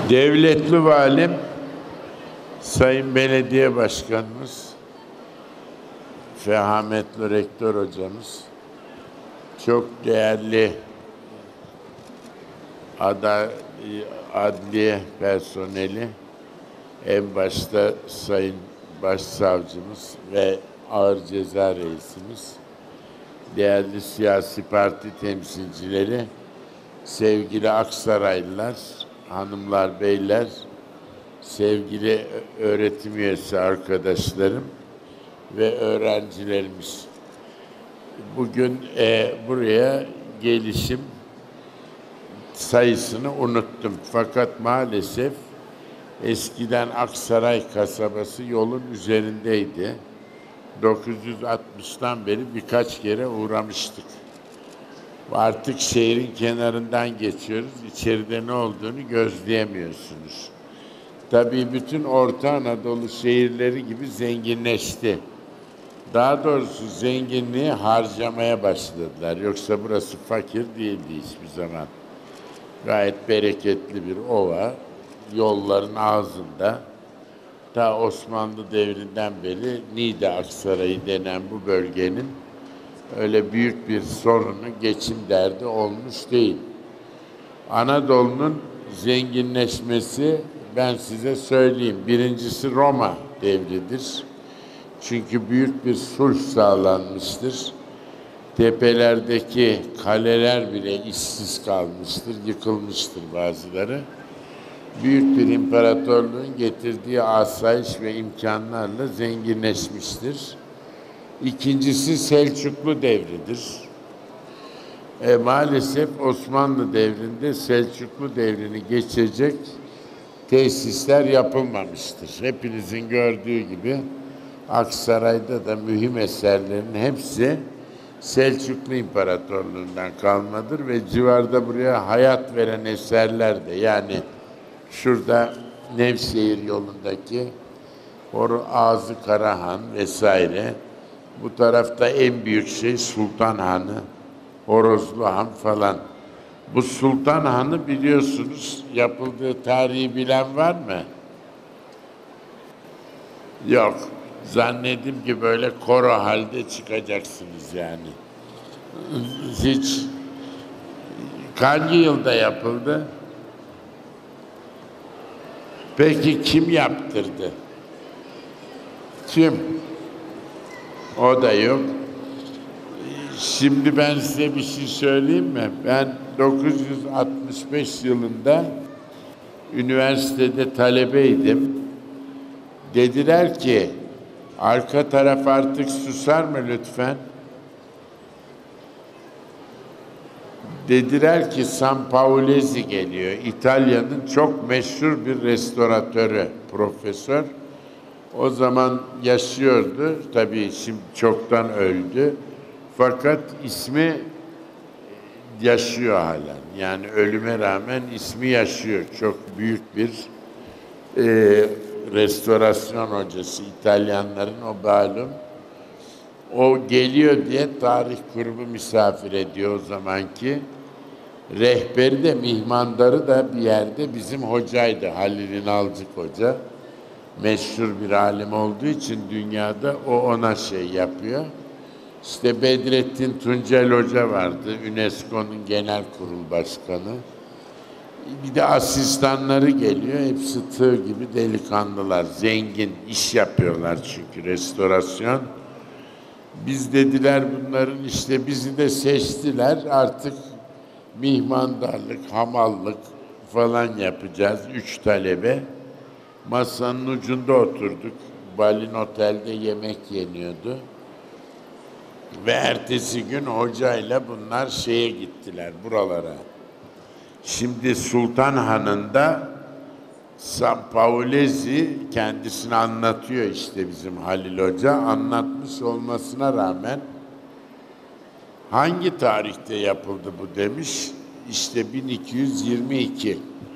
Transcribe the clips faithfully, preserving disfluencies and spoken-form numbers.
Devletli Valim, Sayın Belediye Başkanımız, Fehametli Rektör Hocamız, çok değerli ada, adliye personeli, en başta Sayın Başsavcımız ve Ağır Ceza Reisimiz, değerli siyasi parti temsilcileri, sevgili Aksaraylılar, hanımlar, beyler, sevgili öğretim üyesi arkadaşlarım ve öğrencilerimiz. Bugün e, buraya gelişim sayısını unuttum. Fakat maalesef eskiden Aksaray kasabası yolun üzerindeydi. dokuz yüz altmıştan beri birkaç kere uğramıştık. Artık şehrin kenarından geçiyoruz. İçeride ne olduğunu gözleyemiyorsunuz. Tabii bütün Orta Anadolu şehirleri gibi zenginleşti. Daha doğrusu zenginliği harcamaya başladılar. Yoksa burası fakir değildi hiçbir zaman. Gayet bereketli bir ova, yolların ağzında. Ta Osmanlı devrinden beri Niğde Aksarayı denen bu bölgenin öyle büyük bir sorunu, geçim derdi olmuş değil. Anadolu'nun zenginleşmesi, ben size söyleyeyim, birincisi Roma devridir. Çünkü büyük bir sulh sağlanmıştır. Tepelerdeki kaleler bile işsiz kalmıştır, yıkılmıştır bazıları. Büyük bir imparatorluğun getirdiği asayiş ve imkanlarla zenginleşmiştir. İkincisi Selçuklu devridir. E, maalesef Osmanlı devrinde Selçuklu devrini geçecek tesisler yapılmamıştır. Hepinizin gördüğü gibi Aksaray'da da mühim eserlerin hepsi Selçuklu İmparatorluğundan kalmadır ve civarda buraya hayat veren eserler de, yani şurada Nevşehir yolundaki Oru Ağzı Karahan vesaire, bu tarafta en büyük şey Sultan Hanı, Horozlu Han falan. Bu Sultan Hanı biliyorsunuz, yapıldığı tarihi bilen var mı? Yok. Zannedim ki böyle koro halde çıkacaksınız yani. Hiç. Hangi yılda yapıldı? Peki kim yaptırdı? Kim? O da yok. Şimdi ben size bir şey söyleyeyim mi? Ben dokuz yüz altmış beş yılında üniversitede talebeydim. Dediler ki, arka taraf artık susar mı lütfen? Dediler ki Sampaolesi geliyor. İtalya'nın çok meşhur bir restoratörü, profesör. O zaman yaşıyordu. Tabii şimdi çoktan öldü. Fakat ismi yaşıyor halen. Yani ölüme rağmen ismi yaşıyor. Çok büyük bir e, restorasyon hocası. İtalyanların o malum. O geliyor diye tarih kurumu misafir ediyor o zamanki. Rehberi de mihmandarı da bir yerde bizim hocaydı. Halil İnalcık Hoca. Meşhur bir alim olduğu için dünyada o ona şey yapıyor. İşte Bedrettin Tuncel Hoca vardı, UNESCO'nun genel kurul başkanı. Bir de asistanları geliyor, hepsi tığ gibi delikanlılar, zengin, iş yapıyorlar çünkü restorasyon. Biz dediler bunların, işte bizi de seçtiler, artık mihmandarlık, hamallık falan yapacağız, üç talebe. Masanın ucunda oturduk, Balin Otel'de yemek yeniyordu. Ve ertesi gün hocayla bunlar şeye gittiler, buralara. Şimdi Sultan Hanı'nda Sampaolesi kendisini anlatıyor işte bizim Halil Hoca. Anlatmış olmasına rağmen hangi tarihte yapıldı bu demiş. İşte bin iki yüz yirmi iki.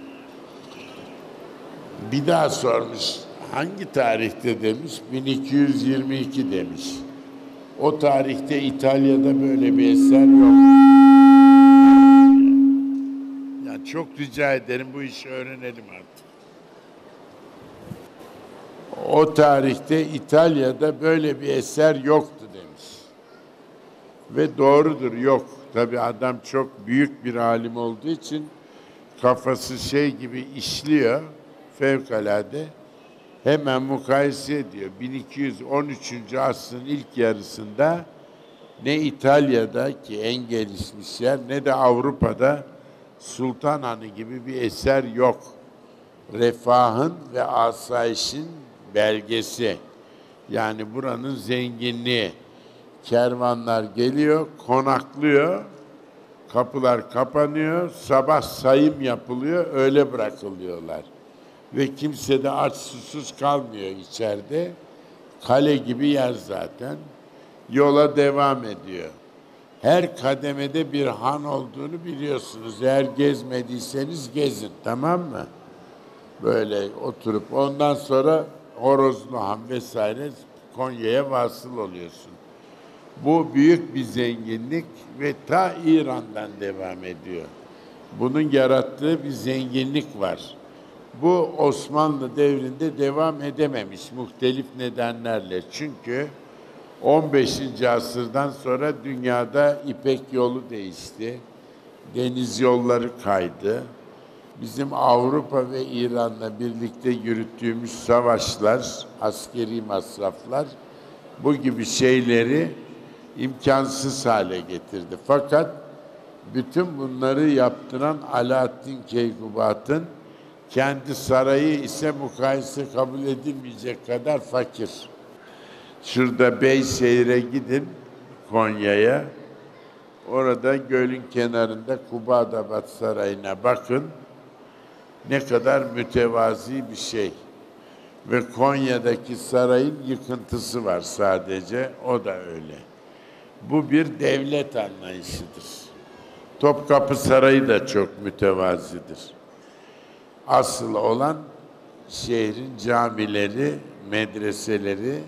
Bir daha sormuş, hangi tarihte demiş, bin iki yüz yirmi iki demiş. O tarihte İtalya'da böyle bir eser yok. lütfen. Çok rica ederim, bu işi öğrenelim artık. O tarihte İtalya'da böyle bir eser yoktu demiş. Ve doğrudur, yok. Tabii adam çok büyük bir alim olduğu için kafası şey gibi işliyor, fevkalade. Hemen mukayese ediyor. bin iki yüz on üçüncü asrın ilk yarısında ne İtalya'da ki en gelişmiş yer ne de Avrupa'da Sultan Hanı gibi bir eser yok. Refahın ve asayişin belgesi. Yani buranın zenginliği. Kervanlar geliyor, konaklıyor, kapılar kapanıyor, sabah sayım yapılıyor, öyle bırakılıyorlar. Ve kimse de aç susuz kalmıyor içeride. Kale gibi yer zaten. Yola devam ediyor. Her kademede bir han olduğunu biliyorsunuz. Eğer gezmediyseniz gezin, tamam mı? Böyle oturup ondan sonra Horozlu Han vesaire Konya'ya vasıl oluyorsun. Bu büyük bir zenginlik ve ta İran'dan devam ediyor. Bunun yarattığı bir zenginlik var. Bu Osmanlı devrinde devam edememiş muhtelif nedenlerle. Çünkü on beşinci asırdan sonra dünyada İpek yolu değişti. Deniz yolları kaydı. Bizim Avrupa ve İran'la birlikte yürüttüğümüz savaşlar, askeri masraflar bu gibi şeyleri imkansız hale getirdi. Fakat bütün bunları yaptıran Alaaddin Keykubat'ın kendi sarayı ise mukayese kabul edilmeyecek kadar fakir. Şurada Beyşehir'e gidin, Konya'ya. Orada gölün kenarında Kubadabat Sarayı'na bakın. Ne kadar mütevazi bir şey. Ve Konya'daki sarayın yıkıntısı var sadece, o da öyle. Bu bir devlet anlayışıdır. Topkapı Sarayı da çok mütevazidir. Asıl olan şehrin camileri, medreseleri,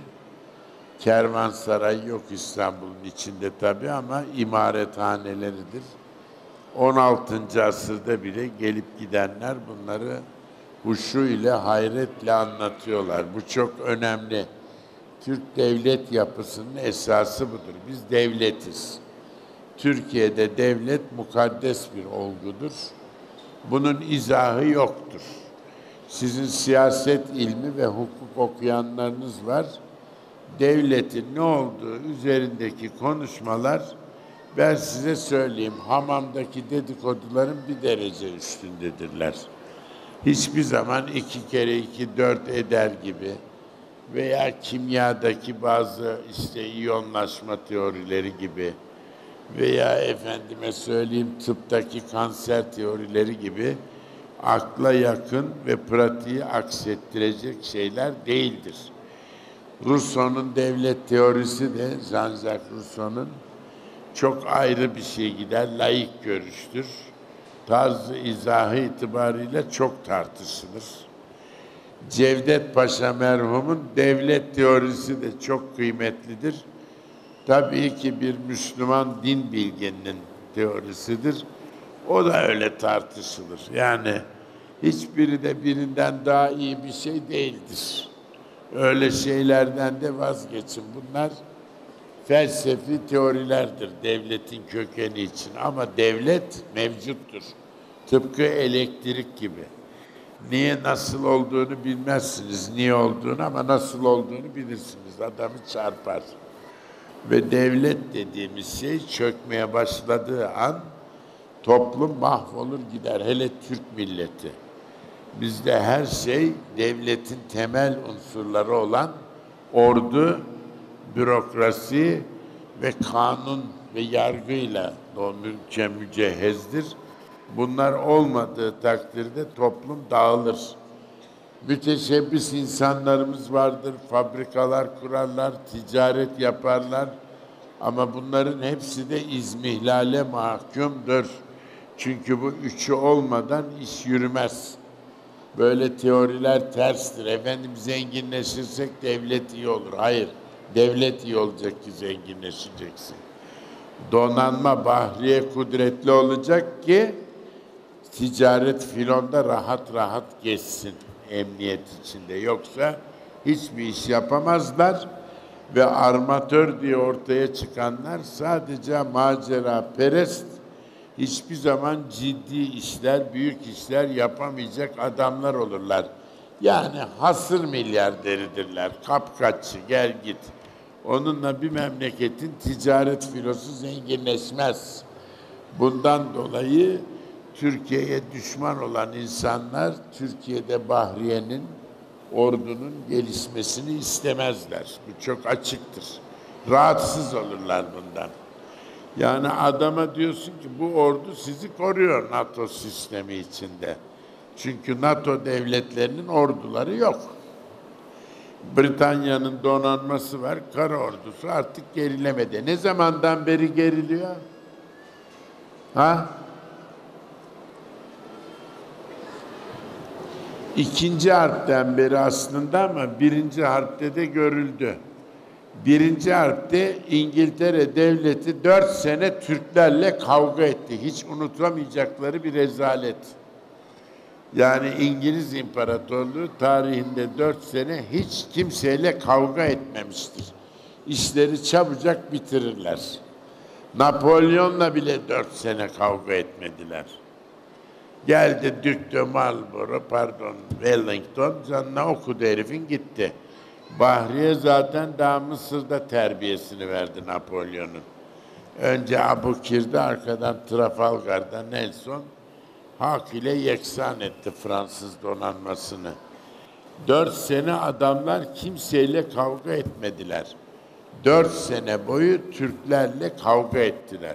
kervansaray yok İstanbul'un içinde tabii ama imarethaneleridir. on altıncı asırda bile gelip gidenler bunları huşu ile hayretle anlatıyorlar. Bu çok önemli. Türk devlet yapısının esası budur. Biz devletiz. Türkiye'de devlet mukaddes bir olgudur. Bunun izahı yoktur. Sizin siyaset ilmi ve hukuk okuyanlarınız var. Devletin ne olduğu üzerindeki konuşmalar, ben size söyleyeyim, hamamdaki dedikoduların bir derece üstündedirler. Hiçbir zaman iki kere iki dört eder gibi veya kimyadaki bazı işte iyonlaşma teorileri gibi veya efendime söyleyeyim tıptaki kanser teorileri gibi akla yakın ve pratiği aksettirecek şeyler değildir. Rousseau'nun devlet teorisi de Jean-Jacques Rousseau'nun çok ayrı bir şey gider, laik görüştür. Tarzı izahı itibariyle çok tartışılır. Cevdet Paşa merhumun devlet teorisi de çok kıymetlidir. Tabii ki bir Müslüman din bilgininin teorisidir. O da öyle tartışılır. Yani hiçbiri de birinden daha iyi bir şey değildir. Öyle şeylerden de vazgeçin. Bunlar felsefi teorilerdir devletin kökeni için. Ama devlet mevcuttur. Tıpkı elektrik gibi. Niye nasıl olduğunu bilmezsiniz, niye olduğunu ama nasıl olduğunu bilirsiniz. Adamı çarpar. Ve devlet dediğimiz şey çökmeye başladığı an toplum mahvolur gider. Hele Türk milleti. Bizde her şey devletin temel unsurları olan ordu, bürokrasi ve kanun ve yargıyla mülke mücehhezdir. Bunlar olmadığı takdirde toplum dağılır. Müteşebbis insanlarımız vardır, fabrikalar kurarlar, ticaret yaparlar. Ama bunların hepsi de izmihlale mahkumdur. Çünkü bu üçü olmadan iş yürümez. Böyle teoriler terstir. Efendim zenginleşirsek devlet iyi olur. Hayır, devlet iyi olacak ki zenginleşeceksin. Donanma bahriye kudretli olacak ki ticaret filonda rahat rahat geçsin emniyet içinde. Yoksa hiçbir iş yapamazlar ve armatör diye ortaya çıkanlar sadece macera perest, hiçbir zaman ciddi işler, büyük işler yapamayacak adamlar olurlar. Yani hasır milyarderidirler, kapkaççı, gel git. Onunla bir memleketin ticaret filosu zenginleşmez. Bundan dolayı Türkiye'ye düşman olan insanlar, Türkiye'de Bahriye'nin, ordunun gelişmesini istemezler. Bu çok açıktır. Rahatsız olurlar bundan. Yani adama diyorsun ki bu ordu sizi koruyor NATO sistemi içinde. Çünkü NATO devletlerinin orduları yok. Britanya'nın donanması var, kara ordusu artık gerilemedi. Ne zamandan beri geriliyor? Ha? İkinci harpten beri aslında ama birinci harpte de görüldü. Birinci harpte İngiltere devleti dört sene Türklerle kavga etti. Hiç unutamayacakları bir rezalet. Yani İngiliz İmparatorluğu tarihinde dört sene hiç kimseyle kavga etmemiştir. İşleri çabucak bitirirler. Napolyon'la bile dört sene kavga etmediler. Geldi Duc de Marlborough, pardon Wellington, canına okudu herifin gitti. Bahriye zaten daha Mısır'da terbiyesini verdi Napolyon'un. Önce Abukir'de, arkadan Trafalgar'da Nelson hak ile yeksan etti Fransız donanmasını. Dört sene adamlar kimseyle kavga etmediler. Dört sene boyu Türklerle kavga ettiler.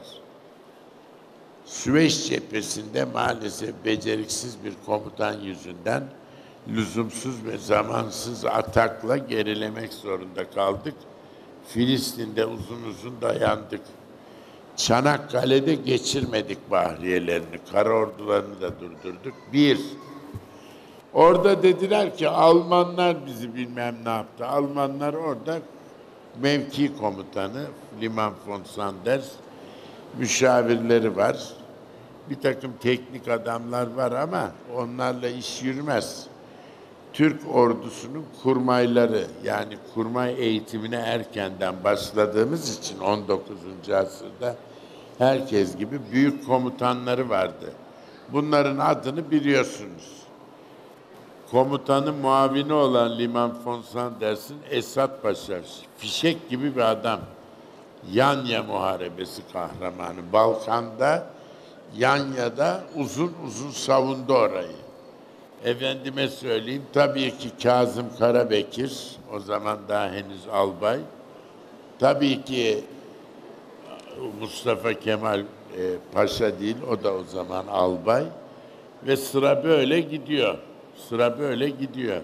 Süveyş cephesinde maalesef beceriksiz bir komutan yüzünden lüzumsuz ve zamansız atakla gerilemek zorunda kaldık. Filistin'de uzun uzun dayandık. Çanakkale'de geçirmedik Bahriyelerini, kara ordularını da durdurduk. Bir, orada dediler ki Almanlar bizi bilmem ne yaptı. Almanlar orada mevki komutanı Liman von Sanders, müşavirleri var. Bir takım teknik adamlar var ama onlarla iş yürümez. Türk ordusunun kurmayları, yani kurmay eğitimine erkenden başladığımız için on dokuzuncu asırda herkes gibi büyük komutanları vardı. Bunların adını biliyorsunuz. Komutanın muavini olan Liman von Sanders'in Esat Paşa, fişek gibi bir adam. Yanya Muharebesi kahramanı. Balkan'da, Yanya'da uzun uzun savundu orayı. Efendime söyleyeyim, tabii ki Kazım Karabekir, o zaman daha henüz albay. Tabii ki Mustafa Kemal e, Paşa değil, o da o zaman albay. Ve sıra böyle gidiyor. Sıra böyle gidiyor.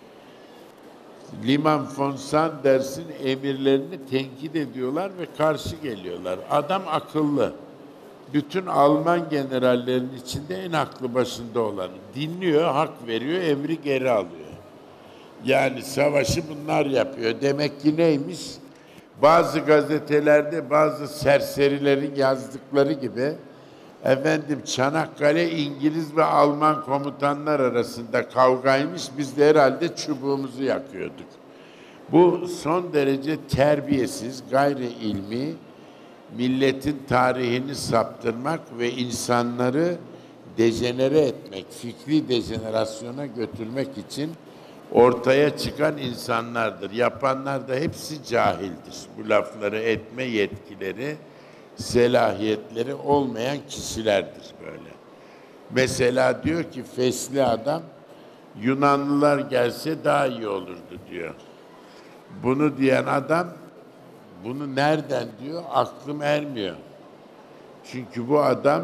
Liman von Sanders'in emirlerini tenkit ediyorlar ve karşı geliyorlar. Adam akıllı. Bütün Alman generallerin içinde en aklı başında olanı. Dinliyor, hak veriyor, emri geri alıyor. Yani savaşı bunlar yapıyor. Demek ki neymiş? Bazı gazetelerde bazı serserilerin yazdıkları gibi efendim Çanakkale İngiliz ve Alman komutanlar arasında kavgaymış. Biz de herhalde çubuğumuzu yakıyorduk. Bu son derece terbiyesiz, gayri ilmi, milletin tarihini saptırmak ve insanları dejenere etmek, fikri dejenerasyona götürmek için ortaya çıkan insanlardır. Yapanlar da hepsi cahildir. Bu lafları etme yetkileri, selahiyetleri olmayan kişilerdir böyle. Mesela diyor ki fesli adam, Yunanlılar gelse daha iyi olurdu diyor. Bunu diyen adam, bunu nereden diyor? Aklım ermiyor. Çünkü bu adam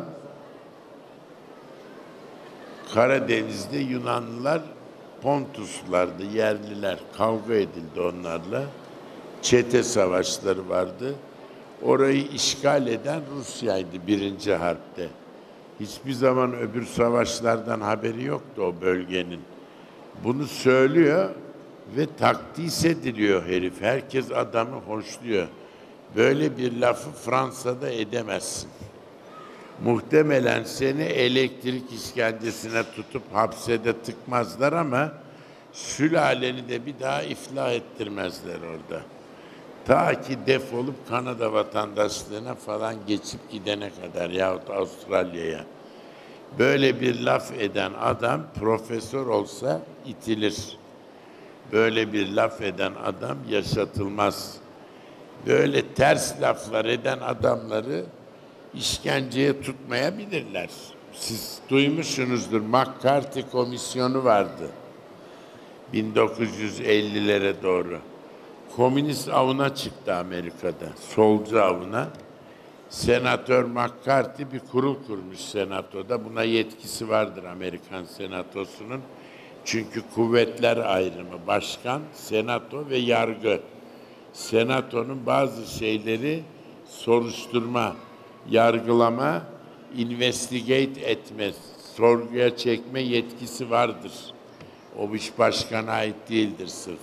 Karadeniz'de Yunanlılar Pontuslulardı, yerliler. Kavga edildi onlarla. Çete savaşları vardı. Orayı işgal eden Rusya'ydı birinci harpte. Hiçbir zaman öbür savaşlardan haberi yoktu o bölgenin. Bunu söylüyor ve takdis ediliyor herif. Herkes adamı hoşluyor. Böyle bir lafı Fransa'da edemezsin. Muhtemelen seni elektrik işkencesine tutup hapse de tıkmazlar ama sülaleni de bir daha iflah ettirmezler orada. Ta ki defolup Kanada vatandaşlığına falan geçip gidene kadar yahut Avustralya'ya. Böyle bir laf eden adam profesör olsa itilir. Böyle bir laf eden adam yaşatılmaz. Böyle ters laflar eden adamları işkenceye tutmayabilirler. Siz duymuşsunuzdur, McCarthy komisyonu vardı. bin dokuz yüz ellilere doğru. Komünist avına çıktı Amerika'da, solcu avına. Senatör McCarthy bir kurul kurmuş senatoda. Buna yetkisi vardır Amerikan senatosunun. Çünkü kuvvetler ayrımı, başkan, senato ve yargı. Senatonun bazı şeyleri soruşturma, yargılama, investigate etme, sorguya çekme yetkisi vardır. O iş başkana ait değildir sırf.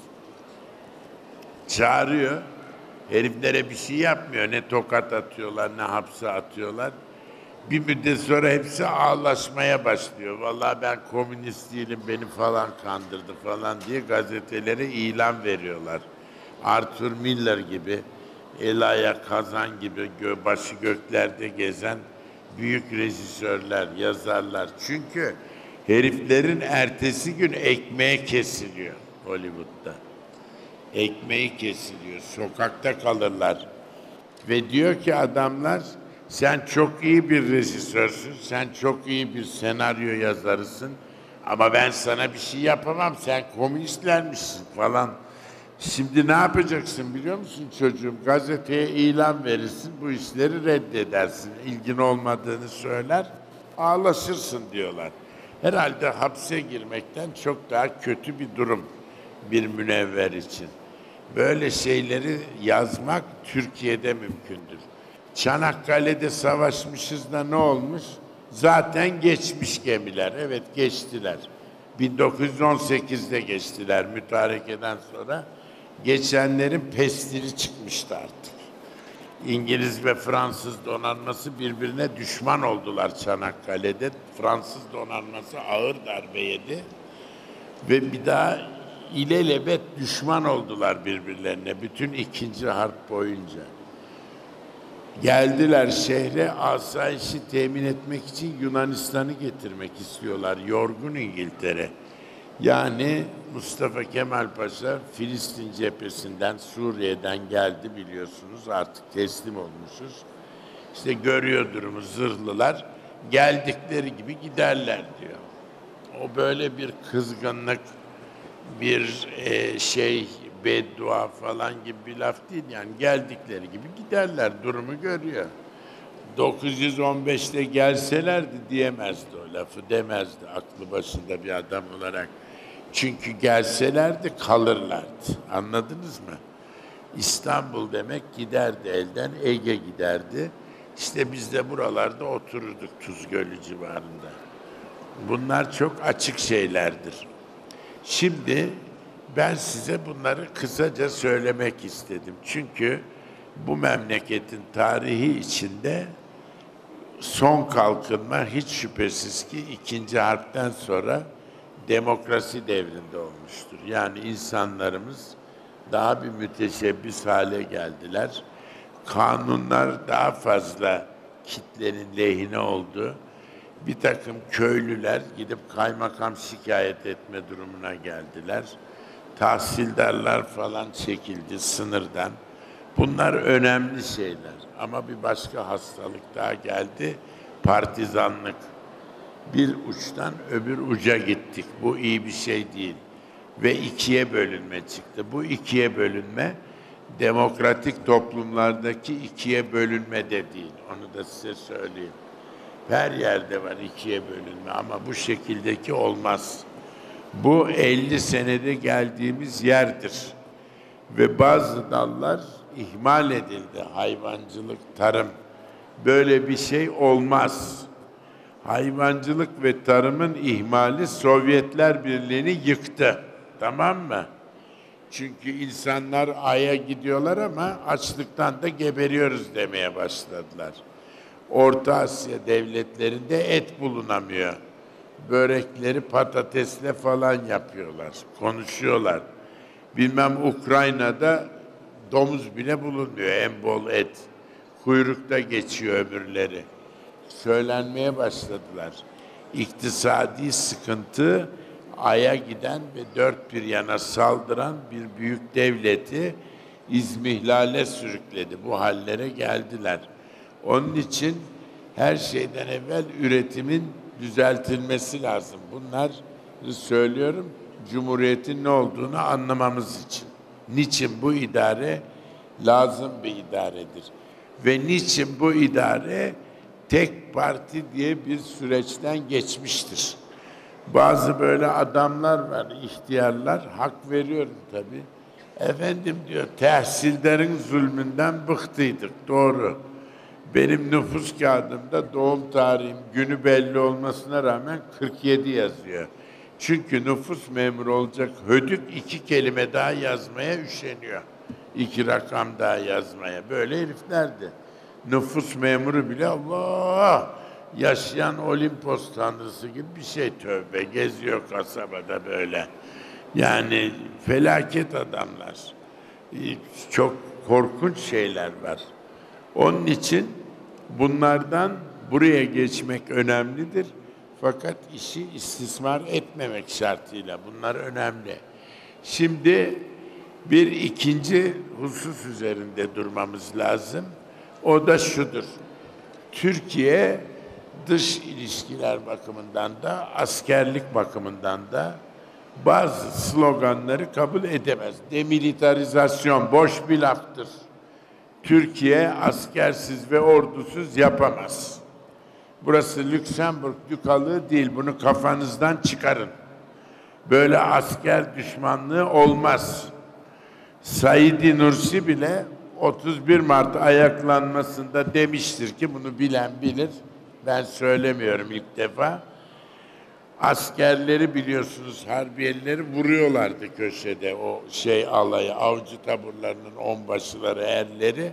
Çağırıyor, heriflere bir şey yapmıyor. Ne tokat atıyorlar, ne hapse atıyorlar. Bir müddet sonra hepsi ağlaşmaya başlıyor. Vallahi ben komünist değilim, beni falan kandırdı falan diye gazetelere ilan veriyorlar. Arthur Miller gibi, Elia Kazan gibi gö başı göklerde gezen büyük rejisörler, yazarlar. Çünkü heriflerin ertesi gün ekmeği kesiliyor Hollywood'da. Ekmeği kesiliyor, sokakta kalırlar. Ve diyor ki adamlar, sen çok iyi bir rejisörsün, sen çok iyi bir senaryo yazarısın ama ben sana bir şey yapamam, sen komünistlermişsin falan. Şimdi ne yapacaksın biliyor musun çocuğum? Gazeteye ilan verirsin, bu işleri reddedersin. İlgin olmadığını söyler, ağlaşırsın diyorlar. Herhalde hapse girmekten çok daha kötü bir durum bir münevver için. Böyle şeyleri yazmak Türkiye'de mümkündür. Çanakkale'de savaşmışız da ne olmuş? Zaten geçmiş gemiler. Evet geçtiler. bin dokuz yüz on sekizde geçtiler mütarekeden sonra. Geçenlerin pestili çıkmıştı artık. İngiliz ve Fransız donanması birbirine düşman oldular Çanakkale'de. Fransız donanması ağır darbe yedi. Ve bir daha ilelebet düşman oldular birbirlerine bütün ikinci harp boyunca. Geldiler şehre, asayişi temin etmek için Yunanistan'ı getirmek istiyorlar. Yorgun İngiltere. Yani Mustafa Kemal Paşa Filistin cephesinden, Suriye'den geldi biliyorsunuz. Artık teslim olmuşuz. İşte görüyor durumu zırhlılar. Geldikleri gibi giderler diyor. O böyle bir kızgınlık, bir e, şey, beddua falan gibi bir laf değil. Yani geldikleri gibi giderler, durumu görüyor. dokuz yüz on beşte gelselerdi diyemezdi o lafı, demezdi aklı başında bir adam olarak. Çünkü gelselerdi kalırlardı. Anladınız mı? İstanbul demek giderdi elden, Ege giderdi. İşte biz de buralarda otururduk Tuz Gölü civarında. Bunlar çok açık şeylerdir. Şimdi ben size bunları kısaca söylemek istedim. Çünkü bu memleketin tarihi içinde son kalkınma hiç şüphesiz ki ikinci harpten sonra demokrasi devrinde olmuştur. Yani insanlarımız daha bir müteşebbis hale geldiler. Kanunlar daha fazla kitlenin lehine oldu. Bir takım köylüler gidip kaymakam şikayet etme durumuna geldiler. Tahsildarlar falan çekildi sınırdan. Bunlar önemli şeyler. Ama bir başka hastalık daha geldi. Partizanlık. Bir uçtan öbür uca gittik. Bu iyi bir şey değil. Ve ikiye bölünme çıktı. Bu ikiye bölünme demokratik toplumlardaki ikiye bölünme de değil. Onu da size söyleyeyim. Her yerde var ikiye bölünme ama bu şekildeki olmaz. Bu elli senede geldiğimiz yerdir. Ve bazı dallar ihmal edildi. Hayvancılık, tarım. Böyle bir şey olmaz. Hayvancılık ve tarımın ihmali Sovyetler Birliği'ni yıktı. Tamam mı? Çünkü insanlar Ay'a gidiyorlar ama açlıktan da geberiyoruz demeye başladılar. Orta Asya devletlerinde et bulunamıyor. Börekleri patatesle falan yapıyorlar, konuşuyorlar. Bilmem Ukrayna'da domuz bile bulunmuyor, en bol et. Kuyrukta geçiyor ömürleri. Söylenmeye başladılar. İktisadi sıkıntı Ay'a giden ve dört bir yana saldıran bir büyük devleti izmihlale sürükledi. Bu hallere geldiler. Onun için her şeyden evvel üretimin düzeltilmesi lazım. Bunları söylüyorum, Cumhuriyet'in ne olduğunu anlamamız için. Niçin bu idare lazım bir idaredir? Ve niçin bu idare tek parti diye bir süreçten geçmiştir? Bazı böyle adamlar var, ihtiyarlar, hak veriyorum tabii. Efendim diyor, tehsildarın zulmünden bıktıydık, doğru. Benim nüfus kağıdımda doğum tarihim, günü belli olmasına rağmen kırk yedi yazıyor. Çünkü nüfus memuru olacak hödük iki kelime daha yazmaya üşeniyor. İki rakam daha yazmaya. Böyle heriflerdi. Nüfus memuru bile Allah yaşayan Olimpos tanrısı gibi bir şey, tövbe. Geziyor kasabada böyle. Yani felaket adamlar. Çok korkunç şeyler var. Onun için bunlardan buraya geçmek önemlidir. Fakat işi istismar etmemek şartıyla. Bunlar önemli. Şimdi bir ikinci husus üzerinde durmamız lazım. O da şudur. Türkiye dış ilişkiler bakımından da, askerlik bakımından da bazı sloganları kabul edemez. Demilitarizasyon boş bir laftır. Türkiye askersiz ve ordusuz yapamaz. Burası Lüksemburg dükalığı değil, bunu kafanızdan çıkarın. Böyle asker düşmanlığı olmaz. Said Nursi bile otuz bir Mart ayaklanmasında demiştir ki, bunu bilen bilir, ben söylemiyorum ilk defa. Askerleri biliyorsunuz, harbiyelileri vuruyorlardı köşede, o şey alayı, avcı taburlarının onbaşıları, erleri.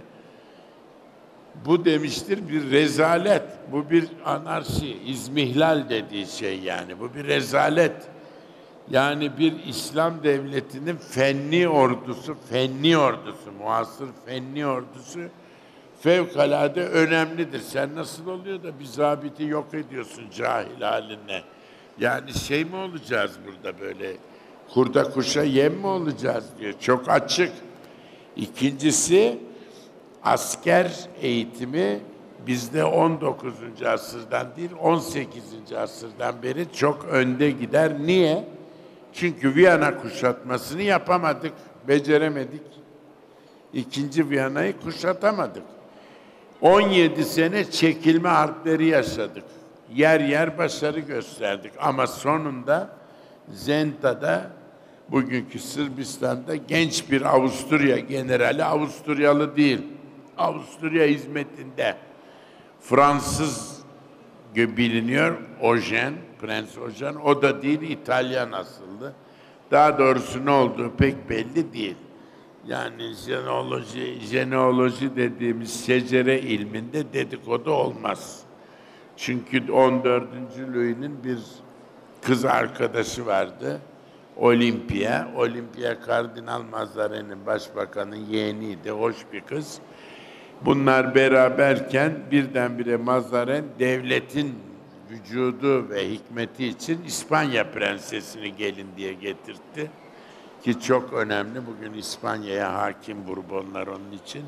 Bu demiştir bir rezalet, bu bir anarşi, izmihlal dediği şey yani, bu bir rezalet. Yani bir İslam devletinin fenni ordusu, fenni ordusu, muasır fenni ordusu fevkalade önemlidir. Sen nasıl oluyor da bir zabiti yok ediyorsun cahil haline? Yani şey mi olacağız burada böyle, kurda kuşa yem mi olacağız diyor. Çok açık. İkincisi, asker eğitimi bizde on dokuzuncu asırdan değil, on sekizinci asırdan beri çok önde gider. Niye? Çünkü Viyana kuşatmasını yapamadık, beceremedik. İkinci Viyana'yı kuşatamadık. on yedi sene çekilme harpleri yaşadık. Yer yer başarı gösterdik. Ama sonunda Zenta'da, bugünkü Sırbistan'da genç bir Avusturya generali, Avusturyalı değil, Avusturya hizmetinde, Fransız biliniyor, Ojen, Prens Ojen, o da değil, İtalyan asıllı. Daha doğrusu ne olduğu pek belli değil. Yani jeneoloji, jeneoloji dediğimiz şecere ilminde dedikodu olmaz. Çünkü on dördüncü Louis'nin bir kız arkadaşı vardı, Olimpia. Olimpia Kardinal Mazarin'in, başbakanın yeğeniydi, hoş bir kız. Bunlar beraberken birdenbire Mazarin devletin vücudu ve hikmeti için İspanya prensesini gelin diye getirtti. Ki çok önemli, bugün İspanya'ya hakim Bourbonlar onun için.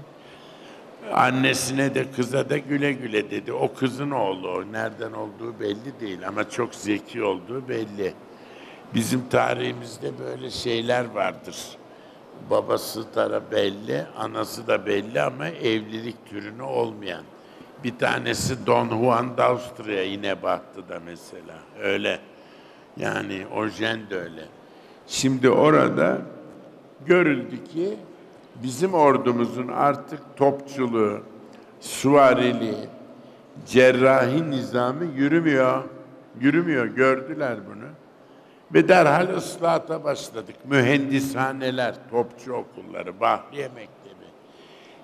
Annesine de kıza da güle güle dedi. O kızın oğlu, o nereden olduğu belli değil ama çok zeki olduğu belli. Bizim tarihimizde böyle şeyler vardır. Babası tarafı belli, anası da belli ama evlilik türünü olmayan. Bir tanesi Don Juan d'Austria yine baktı da mesela. Öyle. Yani Ojen de öyle. Şimdi orada görüldü ki bizim ordumuzun artık topçuluğu, süvariliği, cerrahi nizamı yürümüyor. Yürümüyor. Gördüler bunu. Ve derhal ıslahata başladık. Mühendishaneler, topçu okulları, Bahriye Mektebi.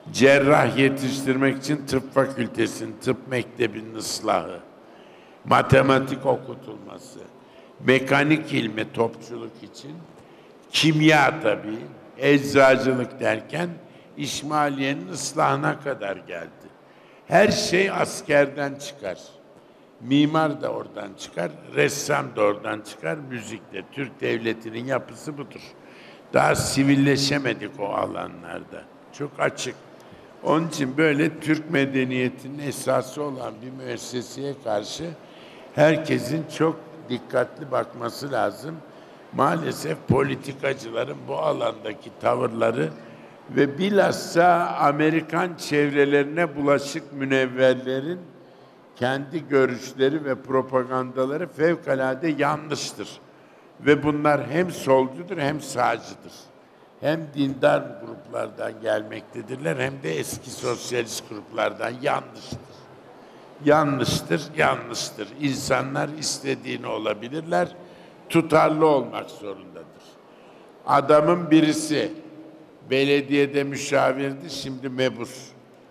cerrah yetiştirmek için tıp fakültesinin, tıp mektebinin ıslahı, matematik okutulması, mekanik ilmi topçuluk için, kimya tabii, eczacılık derken İsmailiye'nin ıslahına kadar geldi. Her şey askerden çıkar. Mimar da oradan çıkar, ressam da oradan çıkar, müzik de. Türk devletinin yapısı budur. Daha sivilleşemedik o alanlarda. Çok açık. Onun için böyle Türk medeniyetinin esası olan bir müesseseye karşı herkesin çok dikkatli bakması lazım. Maalesef politikacıların bu alandaki tavırları ve bilhassa Amerikan çevrelerine bulaşık münevverlerin kendi görüşleri ve propagandaları fevkalade yanlıştır. Ve bunlar hem solcudur hem sağcıdır. Hem dindar gruplardan gelmektedirler hem de eski sosyalist gruplardan yanlıştır. Yanlıştır, yanlıştır. İnsanlar istediğini olabilirler, tutarlı olmak zorundadır. Adamın birisi belediyede müşavirdi, şimdi mebus.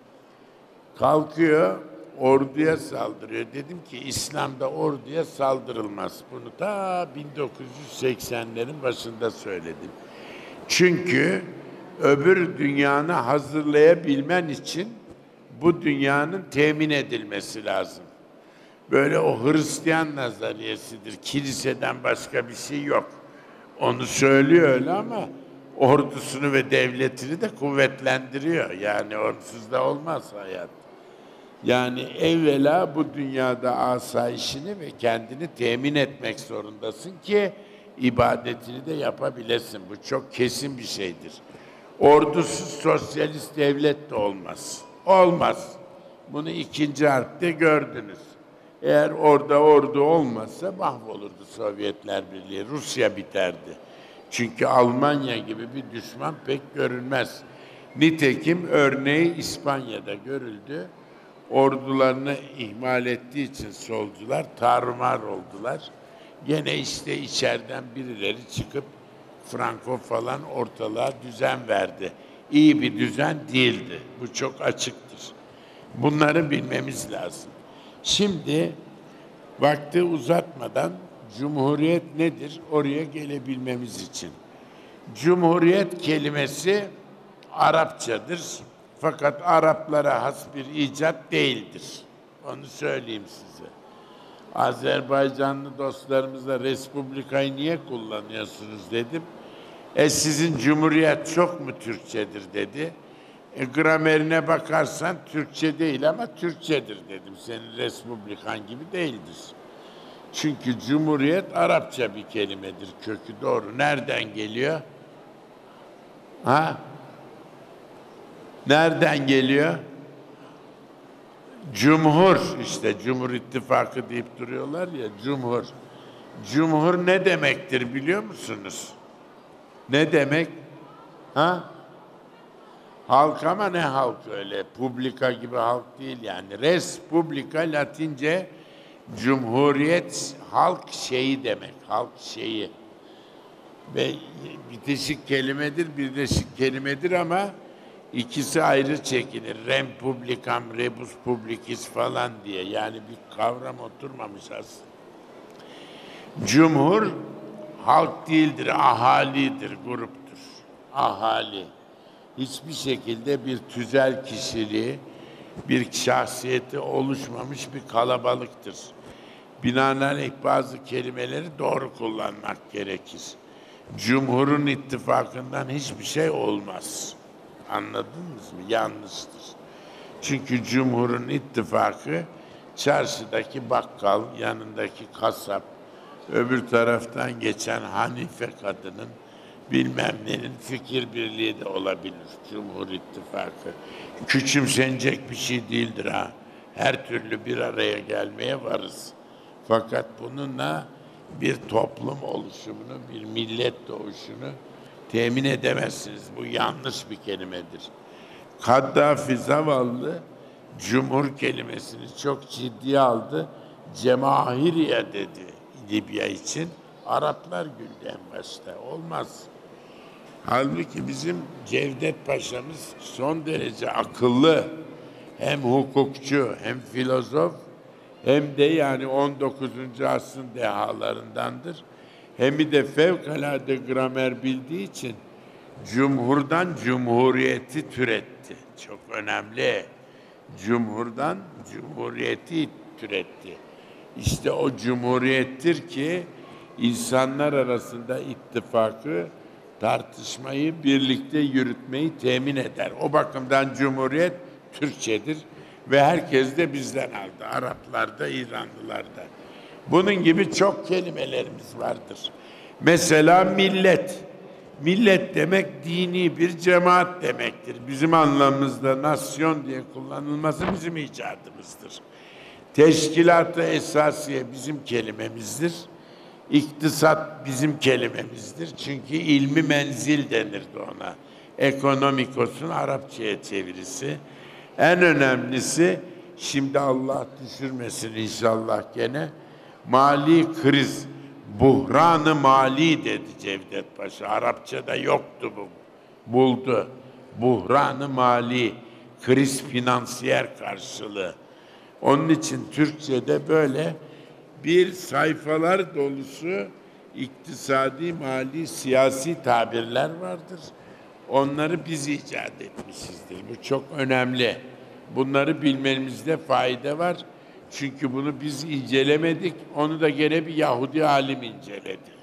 Kalkıyor, orduya saldırıyor. Dedim ki İslam'da orduya saldırılmaz. Bunu ta bin dokuz yüz seksenlerin başında söyledim. Çünkü öbür dünyanı hazırlayabilmen için bu dünyanın temin edilmesi lazım. Böyle o Hristiyan nazariyesidir. Kiliseden başka bir şey yok. Onu söylüyor öyle ama ordusunu ve devletini de kuvvetlendiriyor. Yani onsuz da olmaz hayat. Yani evvela bu dünyada asayişini ve kendini temin etmek zorundasın ki ibadetini de yapabilesin. Bu çok kesin bir şeydir. Ordusuz sosyalist devlet de olmaz. Olmaz. Bunu ikinci harpte gördünüz. Eğer orada ordu olmazsa mahvolurdu Sovyetler Birliği. Rusya biterdi. Çünkü Almanya gibi bir düşman pek görülmez. Nitekim örneği İspanya'da görüldü. Ordularını ihmal ettiği için solcular tarumar oldular. Gene işte içeriden birileri çıkıp Franco falan ortalığa düzen verdi. İyi bir düzen değildi. Bu çok açıktır. Bunları bilmemiz lazım. Şimdi vakti uzatmadan Cumhuriyet nedir? Oraya gelebilmemiz için. Cumhuriyet kelimesi Arapçadır. Fakat Araplara has bir icat değildir. Onu söyleyeyim size. Azerbaycanlı dostlarımızla Respublika'yı niye kullanıyorsunuz dedim. E sizin Cumhuriyet çok mu Türkçedir dedi. E, gramerine bakarsan Türkçe değil ama Türkçedir dedim. Senin Respublikan gibi değildir. Çünkü Cumhuriyet Arapça bir kelimedir. Kökü doğru. Nereden geliyor? Ha? Nereden geliyor? Cumhur, işte Cumhur İttifakı deyip duruyorlar ya, Cumhur. Cumhur ne demektir biliyor musunuz? Ne demek? Ha? Halk ama ne halk öyle? Publika gibi halk değil yani. Res publica Latince Cumhuriyet halk şeyi demek. Halk şeyi. Ve bitişik kelimedir, birleşik kelimedir ama İkisi ayrı çekilir. Rem publicam, rebus publicis falan diye. Yani bir kavram oturmamış aslında. Cumhur halk değildir, ahalidir, gruptur. Ahali. Hiçbir şekilde bir tüzel kişiliği, bir şahsiyeti oluşmamış bir kalabalıktır. Binaenaleyh bazı kelimeleri doğru kullanmak gerekir. Cumhurun ittifakından hiçbir şey olmaz. Anladınız mı? Yanlıştır. Çünkü Cumhur'un ittifakı çarşıdaki bakkal, yanındaki kasap, öbür taraftan geçen Hanife kadının bilmem nenin fikir birliği de olabilir. Cumhur İttifakı. Küçümsenecek bir şey değildir ha. Her türlü bir araya gelmeye varız. Fakat bununla bir toplum oluşumunu, bir millet doğuşunu temin edemezsiniz. Bu yanlış bir kelimedir. Kaddafi zavallı cumhur kelimesini çok ciddiye aldı. Cemahiriye dedi Libya için. Araplar güldü en başta. Olmaz. Halbuki bizim Cevdet Paşa'mız son derece akıllı, hem hukukçu, hem filozof, hem de yani on dokuzuncu asrın dehalarındandır. Hem de fevkalade gramer bildiği için cumhurdan cumhuriyeti türetti. Çok önemli. Cumhurdan cumhuriyeti türetti. İşte o cumhuriyettir ki insanlar arasında ittifakı, tartışmayı, birlikte yürütmeyi temin eder. O bakımdan cumhuriyet Türkçedir ve herkes de bizden aldı. Araplarda, İranlılarda. Bunun gibi çok kelimelerimiz vardır. Mesela millet. Millet demek dini bir cemaat demektir. Bizim anlamımızda nasyon diye kullanılması bizim icadımızdır. Teşkilat-ı esasiye bizim kelimemizdir. İktisat bizim kelimemizdir. Çünkü ilmi menzil denirdi ona. Ekonomikos'un Arapçaya çevirisi. En önemlisi, şimdi Allah düşürmesin inşallah gene, mali kriz, buhran-ı mali dedi Cevdet Paşa. Arapçada yoktu bu. Buldu. Buhran-ı mali, kriz finansiyer karşılığı. Onun için Türkçe'de böyle bir sayfalar dolusu iktisadi, mali, siyasi tabirler vardır. Onları biz icat etmişizdir. Bu çok önemli. Bunları bilmemizde fayda var. Çünkü bunu biz incelemedik. Onu da gene bir Yahudi alim inceledi.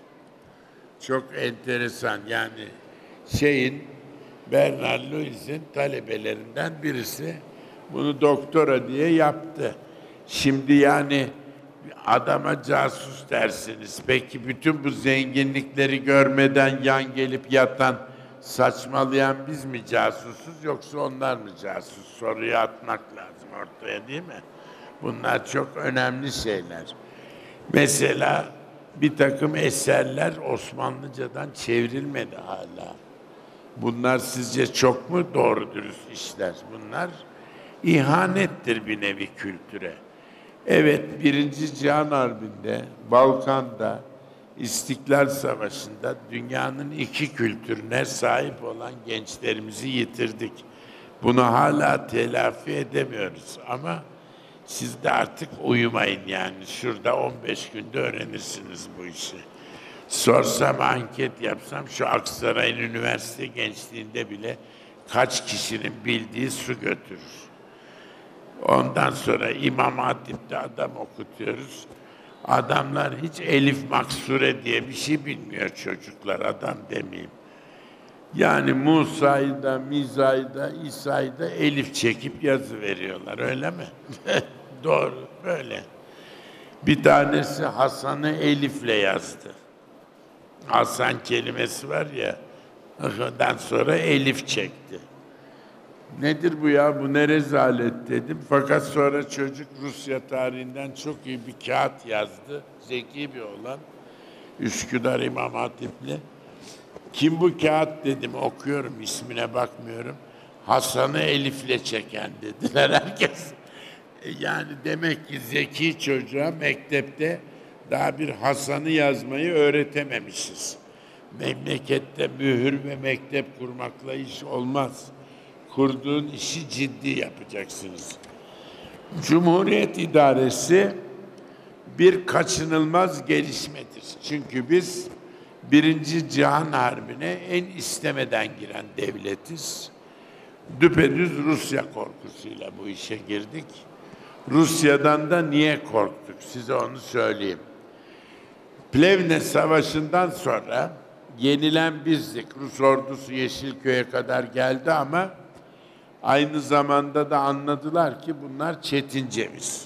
Çok enteresan. Yani şeyin, Bernard Lewis'in talebelerinden birisi bunu doktora diye yaptı. Şimdi yani adama casus dersiniz. Peki bütün bu zenginlikleri görmeden yan gelip yatan, saçmalayan biz mi casusuz yoksa onlar mı casus? Soruyu atmak lazım ortaya, değil mi? Bunlar çok önemli şeyler. Mesela bir takım eserler Osmanlıcadan çevrilmedi hala. Bunlar sizce çok mu doğru dürüst işler? Bunlar ihanettir bir nevi kültüre. Evet, Birinci Cihan Harbi'nde, Balkan'da, İstiklal Savaşı'nda dünyanın iki kültürüne sahip olan gençlerimizi yitirdik. Bunu hala telafi edemiyoruz ama siz de artık uyumayın yani. Şurada on beş günde öğrenirsiniz bu işi. Sorsam, anket yapsam şu Aksaray'ın üniversite gençliğinde bile kaç kişinin bildiği su götürür. Ondan sonra İmam Hatip'te adam okutuyoruz. Adamlar hiç elif maksure diye bir şey bilmiyor çocuklar, adam demeyeyim. Yani Musa'yı da, Miza'yı da, İsa'yı da elif çekip yazı veriyorlar, öyle mi? Doğru, böyle. Bir tanesi Hasan'ı elifle yazdı. Hasan kelimesi var ya, ondan sonra elif çekti. Nedir bu ya, bu ne rezalet dedim. Fakat sonra çocuk Rusya tarihinden çok iyi bir kağıt yazdı. Zeki bir oğlan. Üsküdar İmam Hatipli. Kim bu kağıt dedim, okuyorum, ismine bakmıyorum. Hasan'ı elifle çeken dediler herkes. Yani demek ki zeki çocuğa mektepte daha bir Hasan'ı yazmayı öğretememişiz. Memlekette mühür ve mektep kurmakla iş olmaz. Kurduğun işi ciddi yapacaksınız. Cumhuriyet idaresi bir kaçınılmaz gelişmedir. Çünkü biz Birinci Cihan Harbi'ne en istemeden giren devletiz. Düpedüz Rusya korkusuyla bu işe girdik. Rusya'dan da niye korktuk? Size onu söyleyeyim. Plevne Savaşı'ndan sonra yenilen bizdik. Rus ordusu Yeşilköy'e kadar geldi ama aynı zamanda da anladılar ki bunlar çetin ceviz.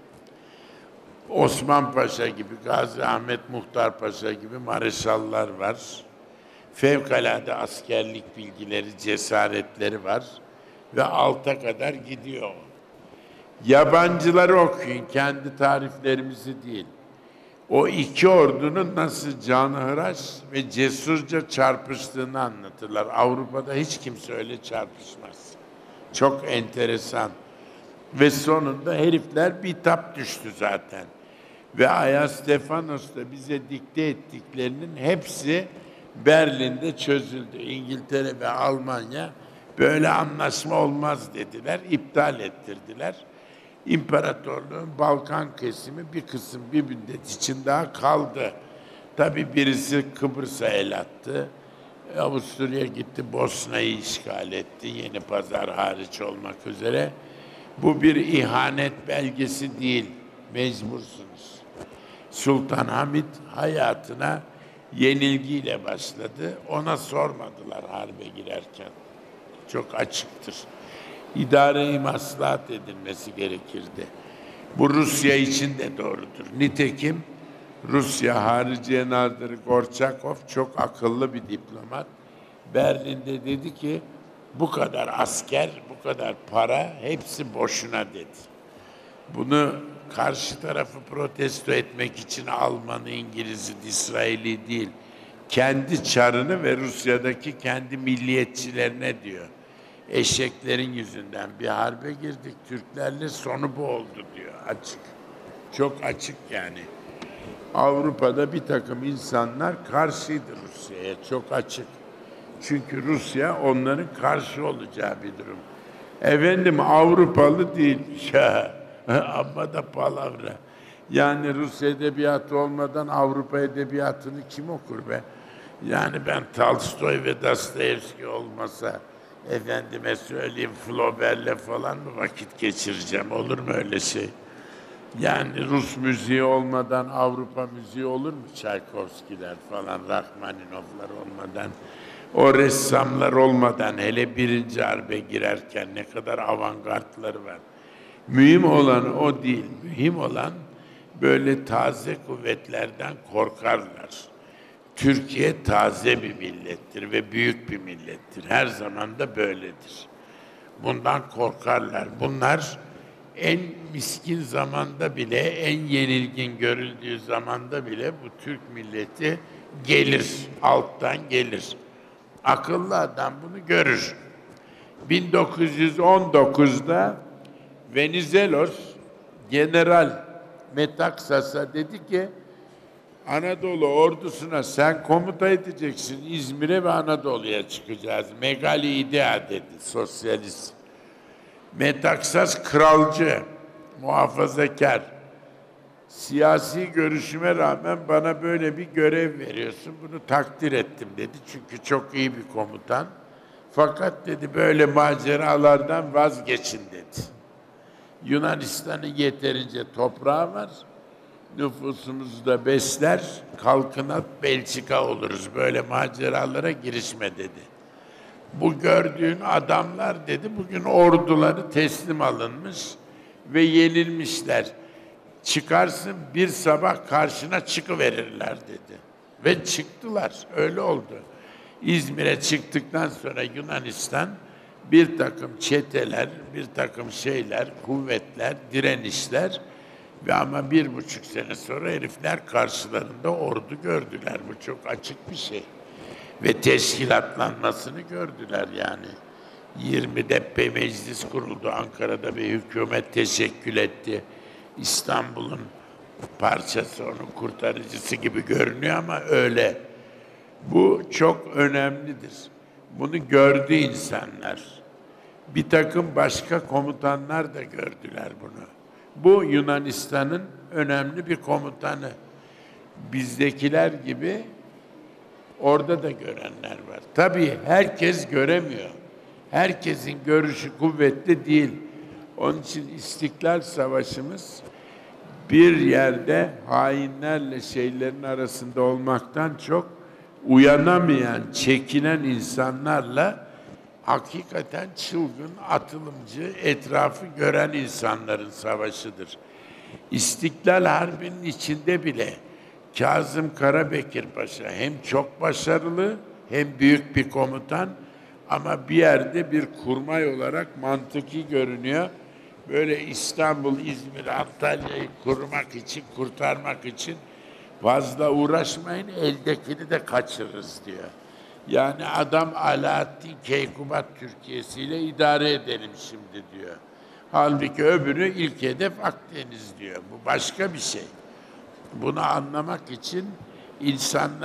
Osman Paşa gibi, Gazi Ahmet Muhtar Paşa gibi mareşallar var. Fevkalade askerlik bilgileri, cesaretleri var ve alta kadar gidiyor. Yabancıları okuyun, kendi tariflerimizi değil. O iki ordunun nasıl canhıraş ve cesurca çarpıştığını anlatırlar. Avrupa'da hiç kimse öyle çarpışmaz. Çok enteresan. Ve sonunda herifler bitap düştü zaten. Ve Ayas Stefanos da bize dikte ettiklerinin hepsi Berlin'de çözüldü. İngiltere ve Almanya böyle anlaşma olmaz dediler, iptal ettirdiler. İmparatorluğun Balkan kesimi bir kısım bir müddet için daha kaldı. Tabii birisi Kıbrıs'a el attı. Avusturya gitti, Bosna'yı işgal etti, Yeni Pazar hariç olmak üzere. Bu bir ihanet belgesi değil, mecbursunuz. Sultan Hamid hayatına yenilgiyle başladı. Ona sormadılar harbe girerken. Çok açıktır. İdare-i maslahat edilmesi gerekirdi. Bu Rusya için de doğrudur. Nitekim Rusya Hariciye Nazırı Gorçakov çok akıllı bir diplomat. Berlin'de dedi ki bu kadar asker, bu kadar para hepsi boşuna dedi. Bunu karşı tarafı protesto etmek için Almanı, İngiliz'i, İsrail'i değil, kendi çarını ve Rusya'daki kendi milliyetçilerine diyor. Eşeklerin yüzünden bir harbe girdik Türklerle, sonu bu oldu diyor, açık. Çok açık yani. Avrupa'da bir takım insanlar karşıydı Rusya'ya, çok açık. Çünkü Rusya onların karşı olacağı bir durum. Efendim Avrupalı değil. Ya, amma da palavra. Yani Rus edebiyatı olmadan Avrupa edebiyatını kim okur be? Yani ben Tolstoy ve Dostoyevski olmasa efendime söyleyeyim Flaubert'le falan mı vakit geçireceğim? Olur mu öyle şey? Yani Rus müziği olmadan Avrupa müziği olur mu? Çaykovskiler falan, Rachmaninovlar olmadan, o ressamlar olmadan, hele birinci harbe girerken ne kadar avantgardları var. Mühim olan o değil. Mühim olan böyle taze kuvvetlerden korkarlar. Türkiye taze bir millettir ve büyük bir millettir. Her zaman da böyledir. Bundan korkarlar. Bunlar en miskin zamanda bile, en yenilgin görüldüğü zamanda bile bu Türk milleti gelir, alttan gelir. Akıllı adam bunu görür. bin dokuz yüz on dokuzda Venizelos General Metaxas'a dedi ki Anadolu ordusuna sen komuta edeceksin, İzmir'e ve Anadolu'ya çıkacağız. Megali idea dedi sosyalist. Metaxas kralcı, muhafazakar. Siyasi görüşüme rağmen bana böyle bir görev veriyorsun. Bunu takdir ettim dedi. Çünkü çok iyi bir komutan. Fakat dedi böyle maceralardan vazgeçin dedi. Yunanistan'ın yeterince toprağı var. Nüfusumuzu da besler. Kalkınat Belçika oluruz. Böyle maceralara girişme dedi. Bu gördüğün adamlar dedi bugün orduları teslim alınmış ve yenilmişler. Çıkarsın bir sabah karşına çıkıverirler dedi. Ve çıktılar. Öyle oldu. İzmir'e çıktıktan sonra Yunanistan bir takım çeteler, bir takım şeyler, kuvvetler, direnişler ve ama bir buçuk sene sonra herifler karşılarında ordu gördüler. Bu çok açık bir şey. Ve teşkilatlanmasını gördüler yani. yirmi Deppe meclis kuruldu. Ankara'da bir hükümet teşekkül etti. İstanbul'un parçası, onun kurtarıcısı gibi görünüyor ama öyle. Bu çok önemlidir. Bunu gördü insanlar. Bir takım başka komutanlar da gördüler bunu. Bu Yunanistan'ın önemli bir komutanı. Bizdekiler gibi orada da görenler var. Tabii herkes göremiyor. Herkesin görüşü kuvvetli değil. Onun için İstiklal Savaşımız bir yerde hainlerle şeylerin arasında olmaktan çok uyanamayan, çekinen insanlarla hakikaten çılgın, atılımcı, etrafı gören insanların savaşıdır. İstiklal Harbi'nin içinde bile Kazım Karabekir Paşa hem çok başarılı hem büyük bir komutan ama bir yerde bir kurmay olarak mantıki görünüyor. Böyle İstanbul, İzmir, Antalya'yı kurmak için, kurtarmak için fazla uğraşmayın, eldekini de kaçırırız diyor. Yani adam Alaaddin Keykubat Türkiye'siyle idare edelim şimdi diyor. Halbuki öbürü ilk hedef Akdeniz diyor. Bu başka bir şey. Bunu anlamak için insanların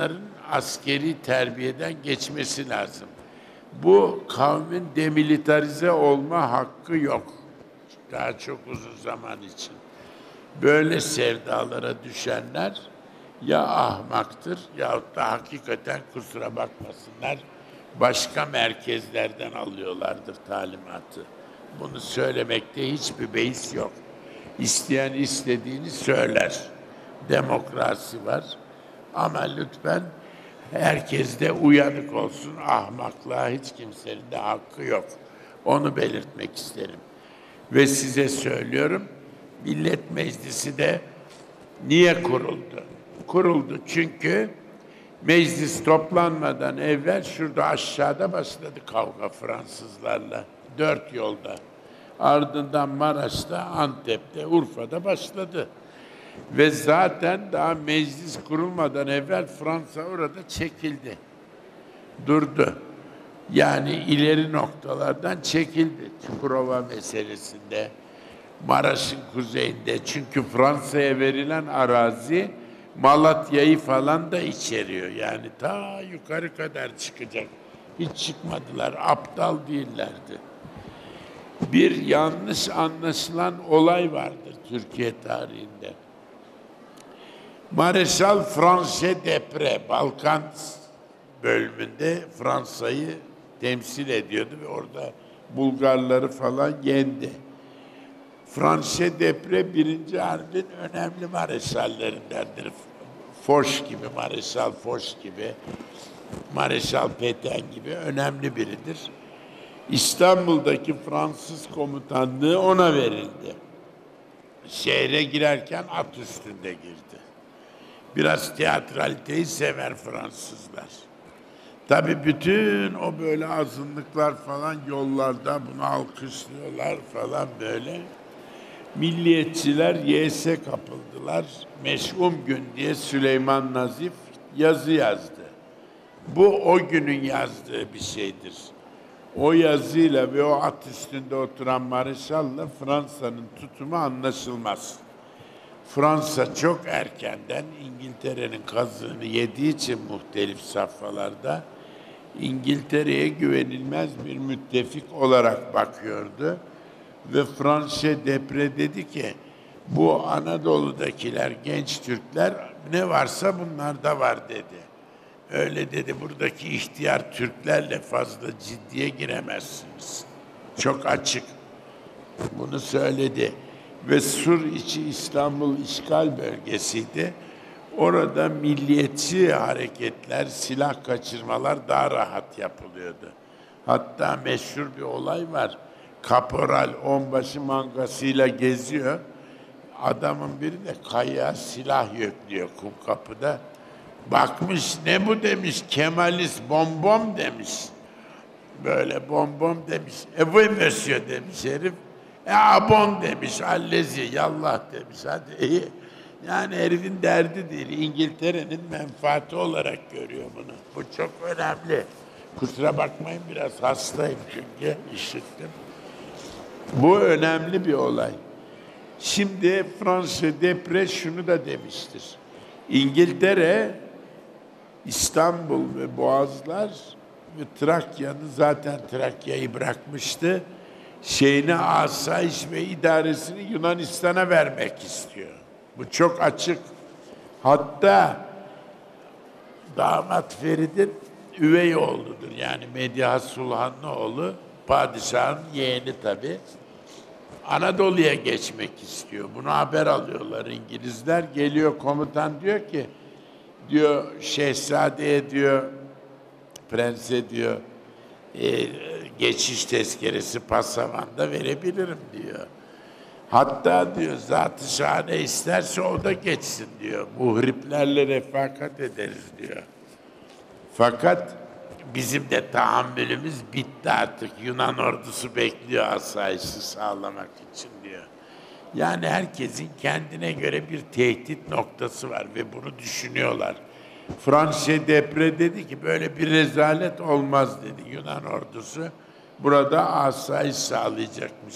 askeri terbiyeden geçmesi lazım. Bu kavmin demilitarize olma hakkı yok. Daha çok uzun zaman için. Böyle sevdalara düşenler ya ahmaktır yahut da hakikaten kusura bakmasınlar başka merkezlerden alıyorlardır talimatı. Bunu söylemekte hiçbir beis yok. İsteyen istediğini söyler. Demokrasi var. Ama lütfen herkes de uyanık olsun. Ahmaklığa hiç kimsenin de hakkı yok. Onu belirtmek isterim. Ve size söylüyorum, Millet Meclisi de niye kuruldu? Kuruldu çünkü meclis toplanmadan evvel şurada aşağıda başladı kavga Fransızlarla. Dört yolda. Ardından Maraş'ta, Antep'te, Urfa'da başladı. Ve zaten daha meclis kurulmadan evvel Fransa orada çekildi. Durdu. Yani ileri noktalardan çekildi. Çukurova meselesinde, Maraş'ın kuzeyinde. Çünkü Fransa'ya verilen arazi Malatya'yı falan da içeriyor. Yani ta yukarı kadar çıkacak. Hiç çıkmadılar. Aptal değillerdi. Bir yanlış anlaşılan olay vardır Türkiye tarihinde. Mareşal Franchet Deprez, Balkan bölümünde Fransa'yı temsil ediyordu ve orada Bulgarları falan yendi. Franchet Deprez birinci Harbi'nin önemli mareşallerindendir. Foch gibi, Mareşal Foch gibi, Mareşal Pétain gibi önemli biridir. İstanbul'daki Fransız komutanlığı ona verildi. Şehre girerken at üstünde girdi. Biraz teatraliteyi sever Fransızlar. Tabii bütün o böyle azınlıklar falan yollarda bunu alkışlıyorlar falan böyle. Milliyetçiler yese kapıldılar. Meş'um gün diye Süleyman Nazif yazı yazdı. Bu o günün yazdığı bir şeydir. O yazıyla ve o at üstünde oturan Mareşal'la Fransa'nın tutumu anlaşılmaz. Fransa çok erkenden İngiltere'nin kazığını yediği için muhtelif safhalarda İngiltere'ye güvenilmez bir müttefik olarak bakıyordu. Ve Franchet Deprez dedi ki bu Anadolu'dakiler genç Türkler ne varsa bunlarda var dedi. Öyle dedi, buradaki ihtiyar Türklerle fazla ciddiye giremezsiniz. Çok açık. Bunu söyledi. Ve Sur içi İstanbul işgal bölgesiydi. Orada milliyetçi hareketler, silah kaçırmalar daha rahat yapılıyordu. Hatta meşhur bir olay var. Kaporal onbaşı mangasıyla geziyor. Adamın biri de kayaya silah yüklüyor Kumkapı'da. Bakmış, ne bu demiş, Kemalist bonbon demiş. Böyle bonbon demiş. E bu monsieur demiş herif. E abon demiş, allezi, yallah demiş. Hadi iyi. Yani herifin derdi değil. İngiltere'nin menfaati olarak görüyor bunu. Bu çok önemli. Kusura bakmayın, biraz hastayım çünkü işittim. Bu önemli bir olay. Şimdi Franchet Deprez şunu da demiştir. İngiltere, İstanbul ve Boğazlar ve Trakya'nı zaten Trakya'yı bırakmıştı. Şeyine asayiş ve idaresini Yunanistan'a vermek istiyor. Bu çok açık. Hatta damat Ferid'in üvey oğludur. Yani Medya Sulhan'ın oğlu, padişahın yeğeni tabii. Anadolu'ya geçmek istiyor. Bunu haber alıyorlar İngilizler. Geliyor komutan diyor ki, diyor şehzadeye diyor, prense diyor, e, geçiş tezkeresi pasavanda verebilirim diyor. Hatta diyor zat-ı şahane isterse o da geçsin diyor. Muhriplerle refakat ederiz diyor. Fakat bizim de tahammülümüz bitti artık. Yunan ordusu bekliyor asayişi sağlamak için diyor. Yani herkesin kendine göre bir tehdit noktası var ve bunu düşünüyorlar. Franchet Deprez dedi ki böyle bir rezalet olmaz dedi. Yunan ordusu burada asayiş sağlayacakmış.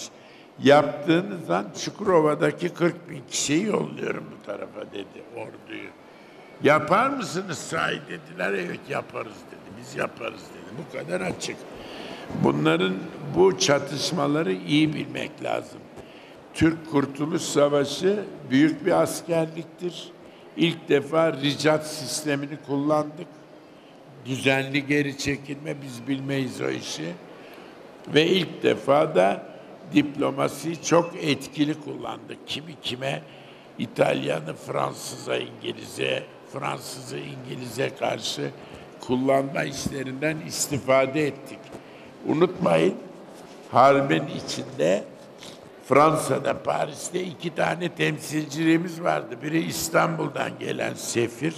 Yaptığınız an Çukurova'daki kırk bin kişiyi yolluyorum bu tarafa dedi orduyu. Yapar mısınız sahi dediler. Evet yaparız dedi. Biz yaparız dedi. Bu kadar açık. Bunların bu çatışmaları iyi bilmek lazım. Türk Kurtuluş Savaşı büyük bir askerliktir. İlk defa ricat sistemini kullandık. Düzenli geri çekilme, biz bilmeyiz o işi. Ve ilk defa da diplomasiyi çok etkili kullandık. Kimi kime, İtalyanı Fransız'a, İngiliz'e, Fransız'ı İngiliz'e karşı kullanma işlerinden istifade ettik. Unutmayın, harbin içinde Fransa'da, Paris'te iki tane temsilciliğimiz vardı. Biri İstanbul'dan gelen Sefir,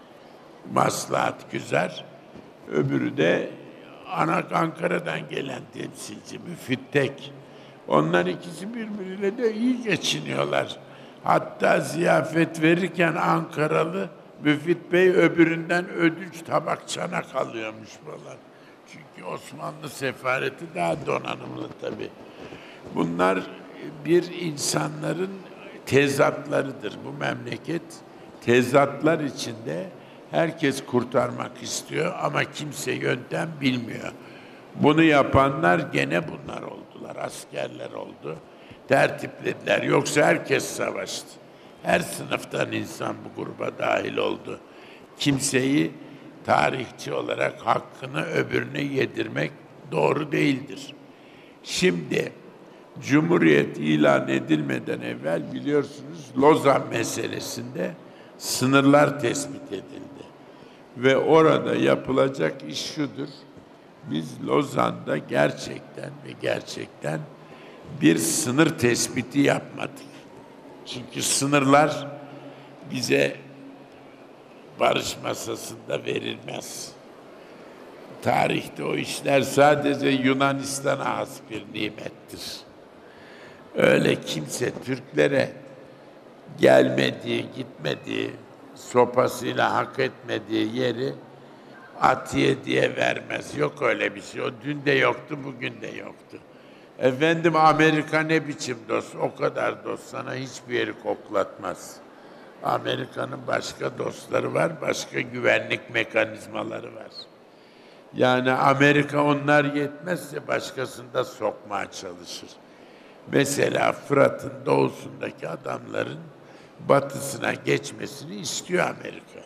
Maslahat Güzer, öbürü de Anak Ankara'dan gelen temsilci, Müfittek. Onlar ikisi birbiriyle de iyi geçiniyorlar. Hatta ziyafet verirken Ankaralı Müfit Bey öbüründen ödünç tabak çanak alıyormuş falan. Çünkü Osmanlı sefareti daha donanımlı tabii. Bunlar bir insanların tezatlarıdır. Bu memleket tezatlar içinde herkes kurtarmak istiyor ama kimse yöntem bilmiyor. Bunu yapanlar gene bunlar oldular. Askerler oldu. Tertiplediler. Yoksa herkes savaştı. Her sınıftan insan bu gruba dahil oldu. Kimseyi tarihçi olarak hakkını öbürüne yedirmek doğru değildir. Şimdi Cumhuriyet ilan edilmeden evvel biliyorsunuz Lozan meselesinde sınırlar tespit edildi. Ve orada yapılacak iş şudur. Biz Lozan'da gerçekten ve gerçekten bir sınır tespiti yapmadık. Çünkü sınırlar bize barış masasında verilmez. Tarihte o işler sadece Yunanistan'a has bir nimettir. Öyle kimse Türklere gelmediği, gitmediği, sopasıyla hak etmediği yeri atiye diye vermez. Yok öyle bir şey. O dün de yoktu, bugün de yoktu. Efendim Amerika ne biçim dost? O kadar dost sana hiçbir yeri koklatmaz. Amerika'nın başka dostları var, başka güvenlik mekanizmaları var. Yani Amerika onlar yetmezse başkasını da sokmaya çalışır. Mesela Fırat'ın doğusundaki adamların batısına geçmesini istiyor Amerika.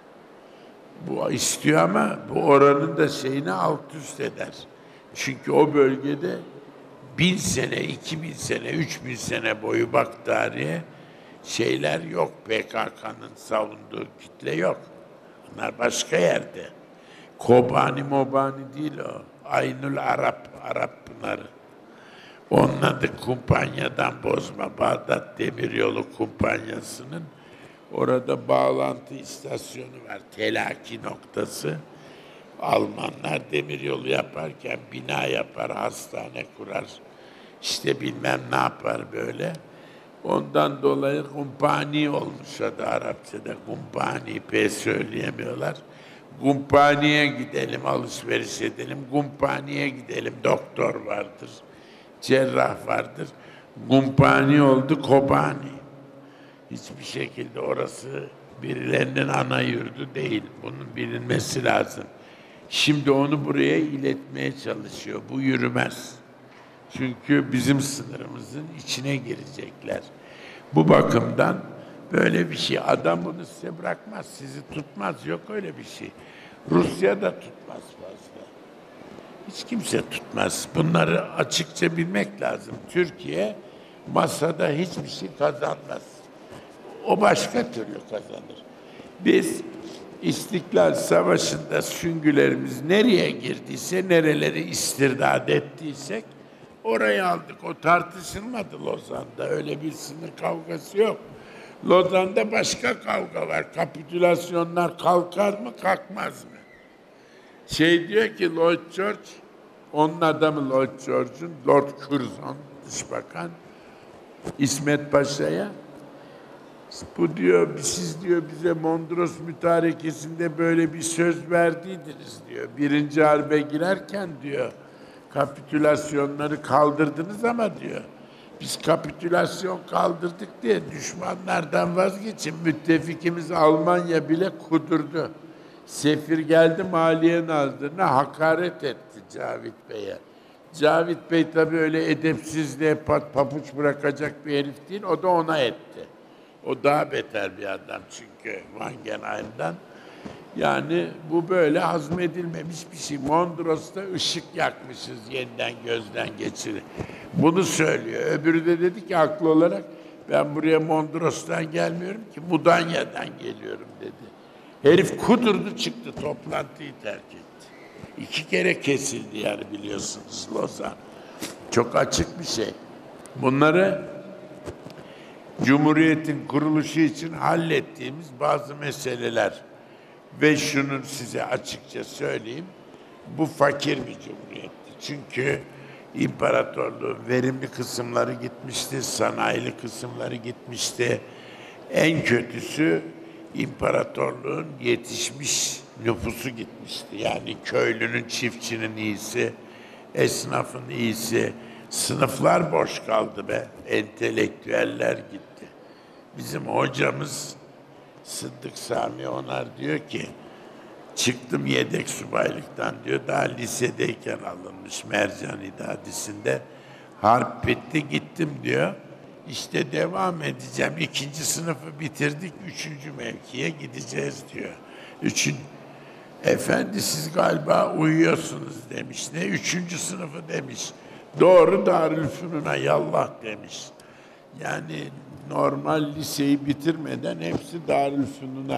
Bu istiyor ama bu oranın da şeyini alt üst eder. Çünkü o bölgede bin sene, iki bin sene, üç bin sene boyu bak tarihe şeyler yok. P K K'nın savunduğu kitle yok. Bunlar başka yerde. Kobani mobani değil o. Aynül Arap, Arap Pınarı. Onun adı kumpanyadan bozma. Bağdat Demiryolu Kumpanyası'nın orada bağlantı istasyonu var. Telaki noktası. Almanlar demiryolu yaparken bina yapar, hastane kurar. İşte bilmem ne yapar böyle. Ondan dolayı kumpani olmuş adı Arapçada. Kumpani P söyleyemiyorlar. Kumpaniye gidelim, alışveriş edelim. Kumpaniye gidelim, doktor vardır. Cerrah vardır. Kumpani oldu, Kobani. Hiçbir şekilde orası birilerinin ana yurdu değil. Bunun bilinmesi lazım. Şimdi onu buraya iletmeye çalışıyor. Bu yürümez. Çünkü bizim sınırımızın içine girecekler. Bu bakımdan böyle bir şey. Adam bunu size bırakmaz, sizi tutmaz. Yok öyle bir şey. Rusya da tutmaz fazla. Hiç kimse tutmaz. Bunları açıkça bilmek lazım. Türkiye masada hiçbir şey kazanmaz. O başka türlü kazanır. Biz İstiklal Savaşı'nda süngülerimiz nereye girdiyse, nereleri istirdat ettiysek orayı aldık. O tartışılmadı Lozan'da. Öyle bir sınır kavgası yok. Lozan'da başka kavga var. Kapitülasyonlar kalkar mı, kalkmaz mı? Şey diyor ki Lloyd George, onun adamı Lloyd George'un, Lord Curzon, Dışbakan, İsmet Paşa'ya, bu diyor, siz diyor bize Mondros Mütarekesi'nde böyle bir söz verdiydiniz diyor. Birinci harbe girerken diyor, kapitülasyonları kaldırdınız ama diyor, Biz kapitülasyon kaldırdık diye düşmanlardan vazgeçin. Müttefikimiz Almanya bile kudurdu. Sefir geldi Maliye Nazırı'na hakaret etti Cavit Bey'e. Cavit Bey tabii öyle edepsizliğe pat, papuç bırakacak bir herif değil, o da ona etti. O daha beter bir adam çünkü Wangenheim'den. Yani bu böyle hazmedilmemiş bir şey. Mondros'ta ışık yakmışız yeniden gözden geçiri. Bunu söylüyor. Öbürü de dedi ki haklı olarak ben buraya Mondros'tan gelmiyorum ki Mudanya'dan geliyorum dedi. Herif kudurdu çıktı, toplantıyı terk etti. İki kere kesildi yani biliyorsunuz Lozan. Çok açık bir şey. Bunları Cumhuriyet'in kuruluşu için hallettiğimiz bazı meseleler. Ve şunu size açıkça söyleyeyim, bu fakir bir cumhuriyetti. Çünkü imparatorluğun verimli kısımları gitmişti, sanayili kısımları gitmişti. En kötüsü imparatorluğun yetişmiş nüfusu gitmişti. Yani köylünün, çiftçinin iyisi, esnafın iyisi, sınıflar boş kaldı be, entelektüeller gitti. Bizim hocamız Sıddık Sami Onar diyor ki, çıktım yedek subaylıktan diyor, daha lisedeyken alınmış Mercan İdadisi'nde. Harp bitti gittim diyor, işte devam edeceğim, ikinci sınıfı bitirdik, üçüncü mevkiye gideceğiz diyor. Üçün, efendi siz galiba uyuyorsunuz demiş, ne üçüncü sınıfı demiş, doğru Darülfünun'a yallah demiş. Yani normal liseyi bitirmeden hepsi Darülfünun'a.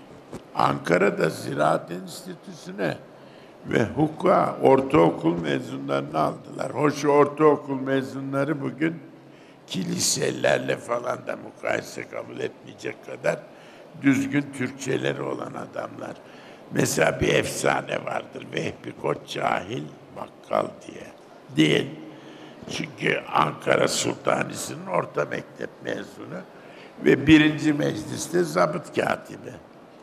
Ankara'da Ziraat Enstitüsü'ne ve hukuka ortaokul mezunlarını aldılar. Hoş ortaokul mezunları bugün kiliselerle falan da mukayese kabul etmeyecek kadar düzgün Türkçeleri olan adamlar. Mesela bir efsane vardır. Vehbi Koç cahil bakkal diye. Değil. Çünkü Ankara Sultanisi'nin orta mektep mezunu ve birinci mecliste zabıt katibi.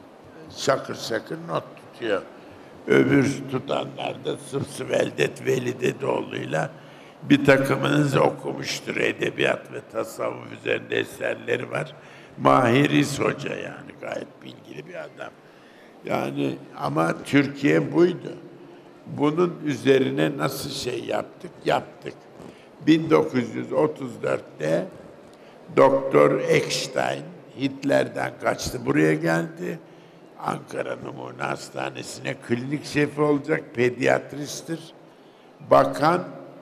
Şakır şakır not tutuyor. Öbür tutanlar da Sırsı Veldet Veli Dedeoğlu'yla bir takımınız okumuştur. Edebiyat ve tasavvuf üzerinde eserleri var. Mahiriz Hoca yani gayet bilgili bir adam. Yani ama Türkiye buydu. Bunun üzerine nasıl şey yaptık? Yaptık. bin dokuz yüz otuz dörtte Doktor Eckstein Hitler'den kaçtı, buraya geldi. Ankara Numune Hastanesi'ne klinik şefi olacak, pediatristtir. Bakan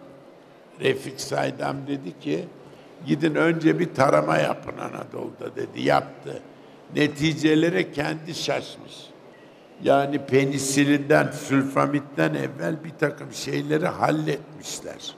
Refik Saydam dedi ki, gidin önce bir tarama yapın Anadolu'da dedi. Yaptı. Neticelere kendi şaşmış. Yani penisilinden, sülfamitten evvel bir takım şeyleri halletmişler.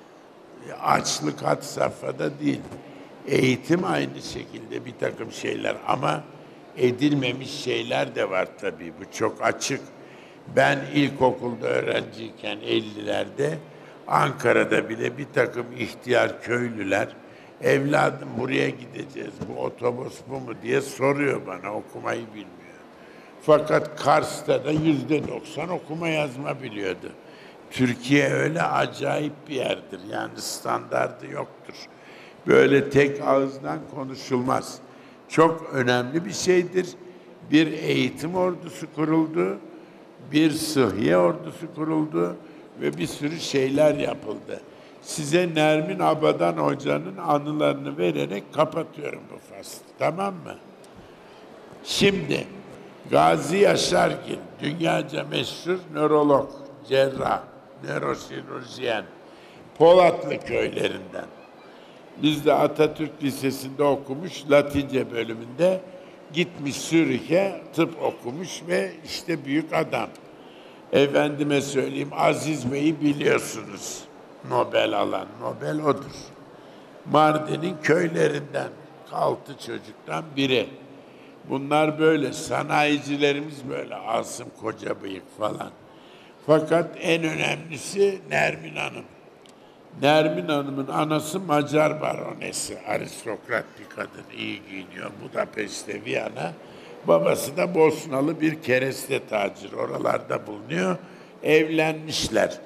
Açlık had safhada değil. Eğitim aynı şekilde bir takım şeyler ama edilmemiş şeyler de var tabii. Bu çok açık. Ben ilkokulda öğrenciyken ellilerde Ankara'da bile bir takım ihtiyar köylüler evladım buraya gideceğiz, bu otobüs bu mu diye soruyor bana, okumayı bilmiyor. Fakat Kars'ta da yüzde doksan okuma yazma biliyordu. Türkiye öyle acayip bir yerdir. Yani standardı yoktur. Böyle tek ağızdan konuşulmaz. Çok önemli bir şeydir. Bir eğitim ordusu kuruldu. Bir sıhhiye ordusu kuruldu. Ve bir sürü şeyler yapıldı. Size Nermin Abadan Hoca'nın anılarını vererek kapatıyorum bu faslı. Tamam mı? Şimdi Gazi Yaşargil, dünyaca meşhur nörolog, cerrah, nöroşirurjiyen, Polatlı köylerinden. Biz de Atatürk Lisesi'nde okumuş, Latince bölümünde gitmiş Zürih'e tıp okumuş ve işte büyük adam. Efendime söyleyeyim, Aziz Bey'i biliyorsunuz, Nobel alan, Nobel odur. Mardin'in köylerinden, altı çocuktan biri. Bunlar böyle, sanayicilerimiz böyle, Asım Kocabıyık falan. Fakat en önemlisi Nermin Hanım. Nermin Hanım'ın anası Macar baronesi, aristokrat bir kadın, iyi giyiniyor, Budapeşte, Viyana. Babası da Bosnalı bir kereste tacir, oralarda bulunuyor. Evlenmişler.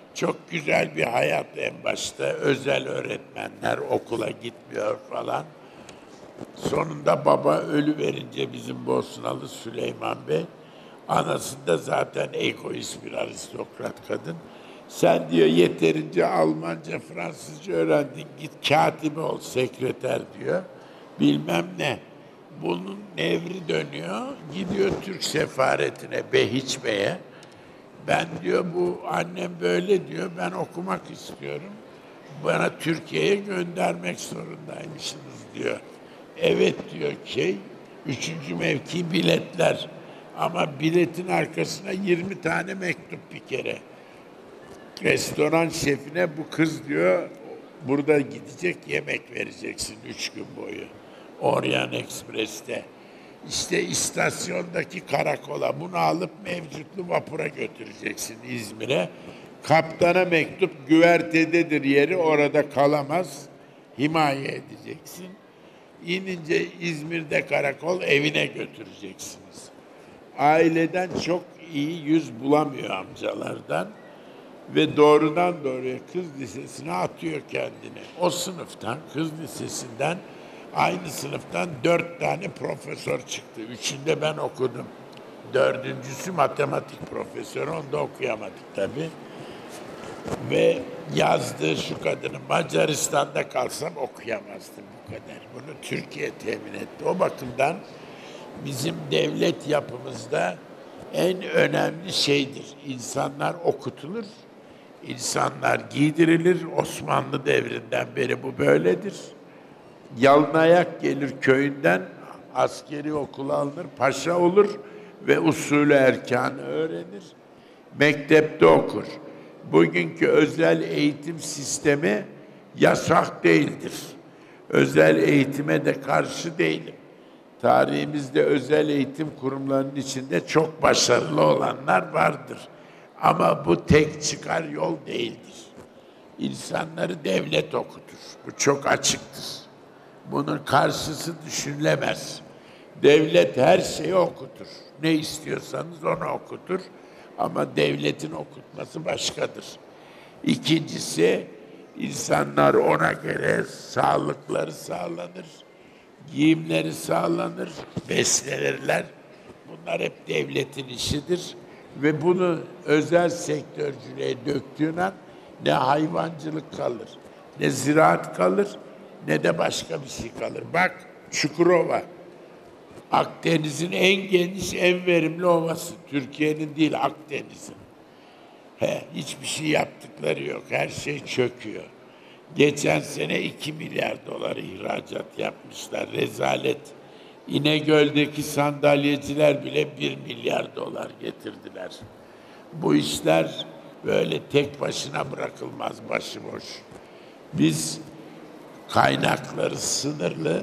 Çok güzel bir hayat en başta. Özel öğretmenler okula gitmiyor falan. Sonunda baba ölü verince bizim Bosnalı Süleyman Bey, anası da zaten egoist bir aristokrat kadın. Sen diyor yeterince Almanca, Fransızca öğrendin, git katibe ol, sekreter diyor. Bilmem ne. Bunun nevri dönüyor, gidiyor Türk sefaretine, Behiç Bey'e. Ben diyor bu annem böyle diyor, ben okumak istiyorum. Bana Türkiye'ye göndermek zorundaymışsınız diyor. Evet diyor ki, üçüncü mevki biletler. Ama biletin arkasına yirmi tane mektup bir kere. Restoran şefine bu kız diyor, burada gidecek yemek vereceksin üç gün boyu. Orient Express'te. İşte istasyondaki karakola bunu alıp mevcutlu vapura götüreceksin İzmir'e. Kaptana mektup, güvertededir yeri, orada kalamaz. Himaye edeceksin. İnince İzmir'de karakol, evine götüreceksiniz. Aileden çok iyi yüz bulamıyor amcalardan. Ve doğrudan doğruya kız lisesine atıyor kendini. O sınıftan, kız lisesinden, aynı sınıftan dört tane profesör çıktı. Üçünde ben okudum. Dördüncüsü matematik profesörü, onu da okuyamadık tabii. Ve yazdığı şu kadını, Macaristan'da kalsam okuyamazdım bu kadar. Bunu Türkiye temin etti. O bakımdan bizim devlet yapımızda en önemli şeydir. İnsanlar okutulur, insanlar giydirilir. Osmanlı devrinden beri bu böyledir. Yalın ayak gelir köyünden, askeri okula alınır, paşa olur ve usulü erkanı öğrenir. Mektepte okur. Bugünkü özel eğitim sistemi yasak değildir. Özel eğitime de karşı değilim. Tarihimizde özel eğitim kurumlarının içinde çok başarılı olanlar vardır. Ama bu tek çıkar yol değildir. İnsanları devlet okutur. Bu çok açıktır. Bunun karşısı düşünülemez. Devlet her şeyi okutur. Ne istiyorsanız onu okutur. Ama devletin okutması başkadır. İkincisi, insanlar ona göre sağlıkları sağlanır, giyimleri sağlanır, beslenirler. Bunlar hep devletin işidir. Ve bunu özel sektörcülüğe döktüğün an ne hayvancılık kalır, ne ziraat kalır, ne de başka bir şey kalır. Bak Çukurova, Akdeniz'in en geniş, en verimli ovası. Türkiye'nin değil, Akdeniz'in. He, hiçbir şey yaptıkları yok. Her şey çöküyor. Geçen sene iki milyar dolar ihracat yapmışlar. Rezalet. İnegöl'deki sandalyeciler bile bir milyar dolar getirdiler. Bu işler böyle tek başına bırakılmaz başıboş. Biz kaynakları sınırlı,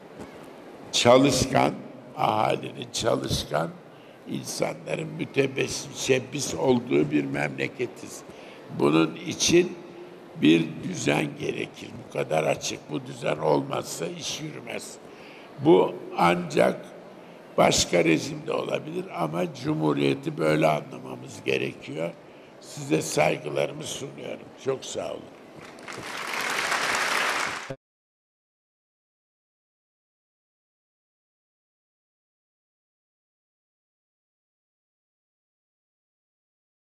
çalışkan, ahalinin çalışkan, insanların müteşebbis olduğu bir memleketiz. Bunun için bir düzen gerekir. Bu kadar açık. Bu düzen olmazsa iş yürümez. Bu ancak başka rejimde olabilir ama Cumhuriyeti böyle anlamamız gerekiyor. Size saygılarımı sunuyorum. Çok sağ olun.